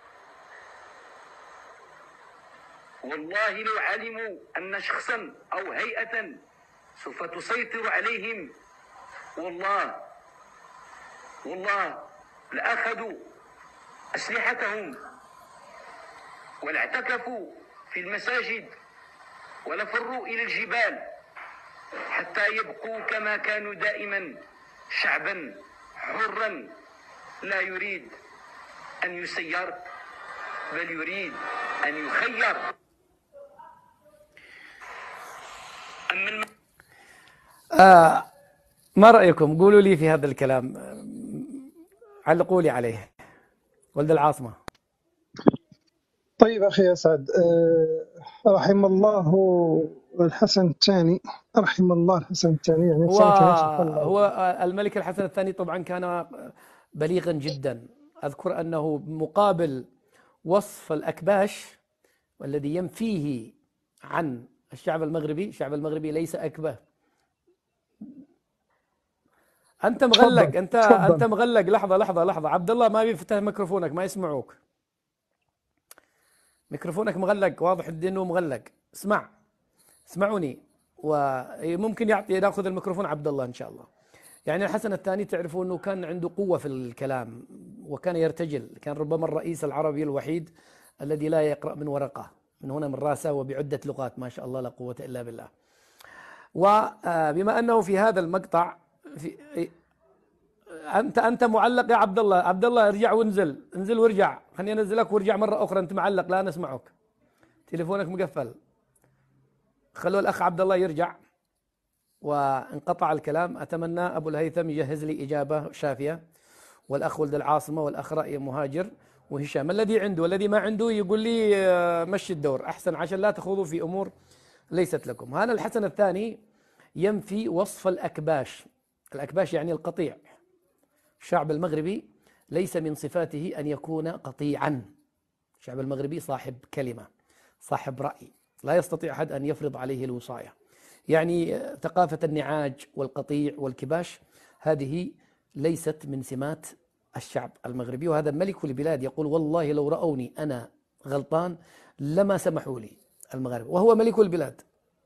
والله لو علموا أن شخصا أو هيئة سوف تسيطر عليهم والله والله لأخذوا أسلحتهم ولاعتكفوا في المساجد ولفروا إلى الجبال حتى يبقوا كما كانوا دائما شعبا حرا لا يريد أن يسير بل يريد أن يخير. أما الم... آه ما رأيكم؟ قولوا لي في هذا الكلام، علقوا لي عليه. ولد العاصمة. طيب أخي أسعد، أه رحم الله الحسن الثاني، رحم الله الحسن الثاني، يعني هو سنة صلى الله عليه هو الملك الحسن الثاني طبعا كان بليغا جدا. أذكر أنه مقابل وصف الأكباش والذي ينفيه عن الشعب المغربي، الشعب المغربي ليس أكبه. أنت مغلق، أنت تفضل. أنت مغلق. لحظة لحظة لحظة عبد الله، ما بيفتح ميكروفونك، ما يسمعوك. ميكروفونك مغلق، واضح انه مغلق. اسمع، اسمعوني. وممكن يعطي ناخذ الميكروفون عبد الله ان شاء الله. يعني الحسن الثاني تعرفوا انه كان عنده قوة في الكلام وكان يرتجل، كان ربما الرئيس العربي الوحيد الذي لا يقرأ من ورقة، من هنا من راسه، وبعدة لغات ما شاء الله لا قوة إلا بالله. وبما أنه في هذا المقطع في أنت أنت معلق يا عبد الله. عبد الله ارجع وانزل، انزل وارجع، خليني أنزلك وارجع مرة أخرى. أنت معلق لا نسمعك، تليفونك مقفل. خلوا الأخ عبد الله يرجع. وانقطع الكلام. أتمنى أبو الهيثم يجهز لي إجابة شافية، والأخ ولد العاصمة، والأخ رأي مهاجر، وهشام. الذي عنده والذي ما عنده يقول لي مشي الدور أحسن، عشان لا تخوضوا في أمور ليست لكم. هذا الحسن الثاني ينفي وصف الأكباش. الأكباش يعني القطيع. الشعب المغربي ليس من صفاته أن يكون قطيعا. الشعب المغربي صاحب كلمة، صاحب رأي، لا يستطيع أحد أن يفرض عليه الوصاية. يعني ثقافة النعاج والقطيع والكباش هذه ليست من سمات الشعب المغربي. وهذا ملك البلاد يقول والله لو رأوني أنا غلطان لما سمحوا لي المغاربة، وهو ملك البلاد.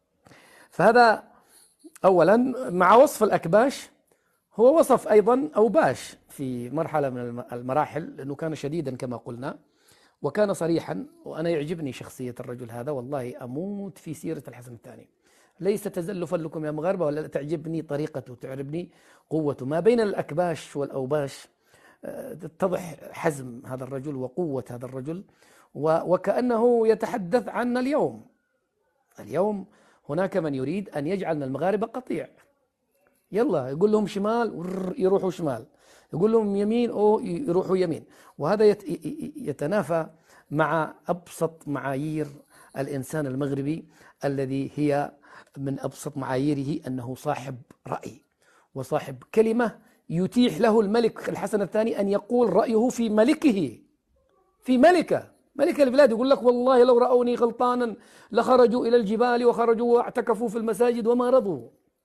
فهذا أولا. مع وصف الأكباش، هو وصف أيضا أوباش في مرحلة من المراحل، لأنه كان شديدا كما قلنا وكان صريحا. وأنا يعجبني شخصية الرجل هذا، والله أموت في سيرة الحسن الثاني. ليس تزلفا لكم يا مغاربة، ولا تعجبني طريقته، تعجبني قوته. ما بين الأكباش والأوباش تتضح حزم هذا الرجل وقوة هذا الرجل، وكأنه يتحدث عن اليوم. اليوم هناك من يريد أن يجعل من المغاربة قطيع. يلا يقول لهم شمال يروحوا شمال، يقول لهم يمين أو يروحوا يمين. وهذا يتنافى مع أبسط معايير الإنسان المغربي، الذي هي من أبسط معاييره أنه صاحب رأي وصاحب كلمة يتيح له الملك الحسن الثاني أن يقول رأيه في ملكه، في ملكه، ملك البلاد. يقول لك والله لو رأوني غلطانا لخرجوا إلى الجبال وخرجوا واعتكفوا في المساجد وما رضوا.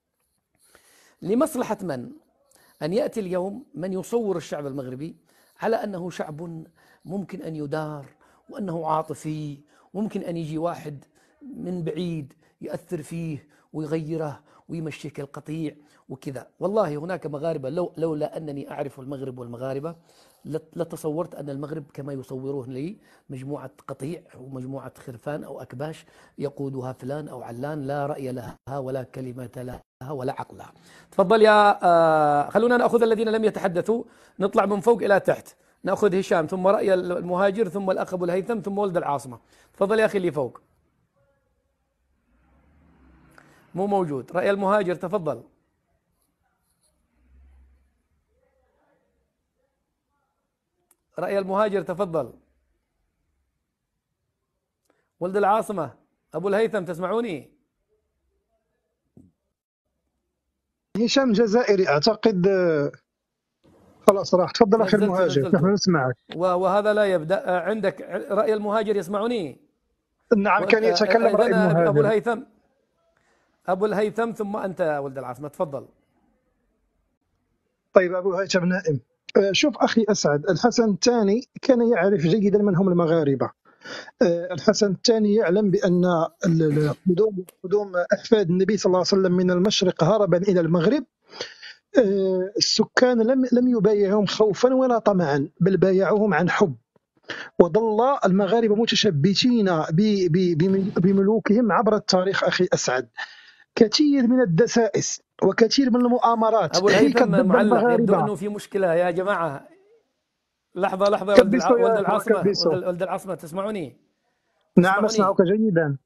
لمصلحة من؟ أن يأتي اليوم من يصور الشعب المغربي على أنه شعب ممكن أن يدار، وأنه عاطفي، وممكن أن يجي واحد من بعيد يؤثر فيه ويغيره ويمشيك القطيع وكذا. والله هناك مغاربة لو لولا أنني أعرف المغرب والمغاربة لتصورت أن المغرب كما يصورون لي مجموعة قطيع ومجموعة خرفان أو أكباش يقودها فلان أو علان، لا رأي لها ولا كلمة لها ولا عقل لها. تفضل يا آه خلونا نأخذ الذين لم يتحدثوا، نطلع من فوق إلى تحت. نأخذ هشام، ثم رأي المهاجر، ثم الأخ أبو الهيثم، ثم ولد العاصمة. تفضل يا أخي اللي فوق. مو موجود. رأي المهاجر تفضل. رأي المهاجر تفضل. ولد العاصمة، أبو الهيثم، تسمعوني؟ هشام جزائري أعتقد. خلاص راح. تفضل أخي المهاجر، نحن نسمعك. وهذا لا يبدأ. عندك رأي المهاجر، يسمعوني؟ نعم كان يتكلم رأي المهاجر. أبو الهيثم، أبو الهيثم ثم أنت ولد العاصمة، تفضل. طيب أبو الهيثم نائم. شوف أخي أسعد، الحسن الثاني كان يعرف جيدا من هم المغاربة. الحسن الثاني يعلم بأن قدوم قدوم أحفاد النبي صلى الله عليه وسلم من المشرق هربا إلى المغرب آه، السكان لم لم يبايعهم خوفا ولا طمعا، بل بايعوهم عن حب، وظل المغاربة متشبثين ب- ب- بم- بملوكهم عبر التاريخ أخي أسعد. كثير من الدسائس وكثير من المؤامرات أبو هيكت الهيثم ضد معلق، يبدو المغاربة. أنه في مشكلة يا جماعة. لحظة لحظة يا ولد الع... كبسوا ولد يا إخوة العاصمة، ولد, كبسوا. ولد العاصمة، تسمعوني؟ نعم تسمعوني؟ أسمعك جيدا.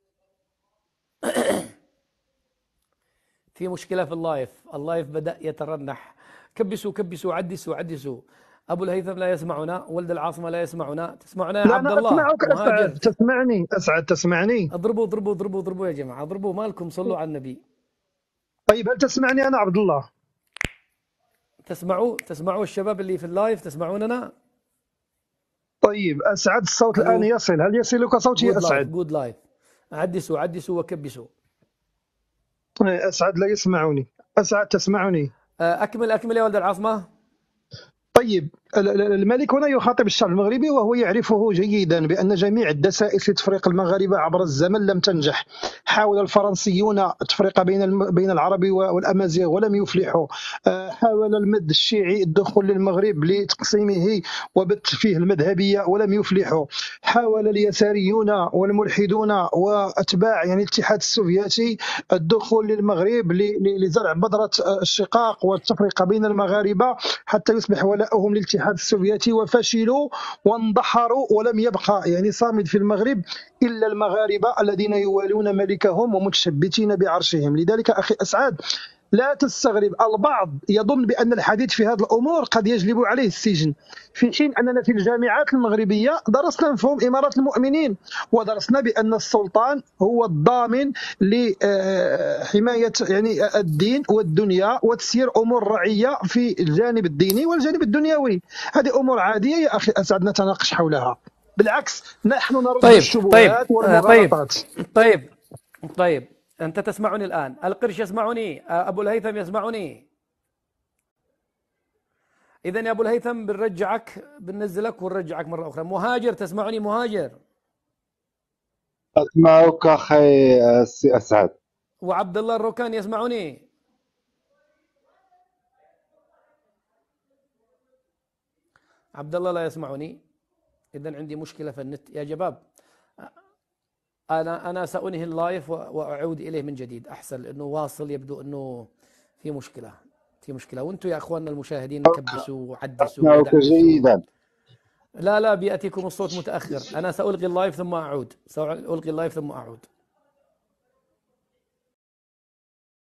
في مشكلة في اللايف، اللايف بدأ يترنح. كبسوا كبسوا، عدسوا عدسوا. أبو الهيثم لا يسمعنا، ولد العاصمة لا يسمعنا. تسمعنا يا لا عبد أنا الله أسمعك مهاجر؟ أسعد، تسمعني أسعد تسمعني. اضربوا اضربوا اضربوا اضربوا يا جماعة، اضربوا، مالكم؟ صلوا على النبي. طيب هل تسمعني أنا عبد الله؟ تسمعوا تسمعوا الشباب اللي في اللايف، تسمعوننا؟ طيب أسعد الصوت الآن الو، يصل، هل يصلك صوتي يا جود لايف أسعد؟ جود لايف. عدسوا عدسوا وكبسوا. أسعد لا يسمعني. أسعد تسمعني؟ آه، أكمل أكمل يا ولد العاصمة. طيب ال- ال- الملك هنا يخاطب الشعب المغربي وهو يعرفه جيدا بأن جميع الدسائس لتفريق المغاربة عبر الزمن لم تنجح. حاول الفرنسيون التفريق بين الم- بين العرب و- والأمازيغ ولم يفلحوا. آه، حاول المد الشيعي الدخول للمغرب لتقسيمه وبث فيه المذهبية ولم يفلحوا. حاول اليساريون والملحدون وأتباع يعني الاتحاد السوفيتي الدخول للمغرب ل- ل- لزرع بذرة الشقاق والتفرقة بين المغاربة حتى يصبح ولاؤهم للاتحاد السوفيتي، وفشلوا واندحروا، ولم يبقى يعني صامد في المغرب إلا المغاربة الذين يوالون ملكهم ومتشبتين بعرشهم. لذلك أخي أسعد لا تستغرب، البعض يظن بأن الحديث في هذه الأمور قد يجلب عليه السجن، في حين أننا في الجامعات المغربية درسنا مفهوم إمارة المؤمنين، ودرسنا بأن السلطان هو الضامن لحماية يعني الدين والدنيا وتسيير أمور الرعية في الجانب الديني والجانب الدنيوي. هذه أمور عادية يا أخي أسعد نتناقش حولها، بالعكس نحن نرد طيب طيب الشبهات آه، طيب والمغالطات. طيب طيب أنت تسمعني الآن، القرش يسمعني، آه، أبو الهيثم يسمعني. إذا يا أبو الهيثم بنرجعك، بننزلك ونرجعك مرة أخرى. مهاجر تسمعني؟ مهاجر أسمعك أخي أس- أسعد. وعبد الله الروكان يسمعني؟ عبد الله لا يسمعني. إذا عندي مشكلة في النت يا شباب. أنا أنا سأنهي اللايف وأعود إليه من جديد أحسن، لأنه واصل يبدو أنه في مشكلة، في مشكلة. وأنتم يا أخواننا المشاهدين كبسوا وعدسوا أسمعك ودعدسوا. جيدا. لا لا بيأتيكم الصوت متأخر. أنا سألغي اللايف ثم أعود، سألغي اللايف ثم أعود.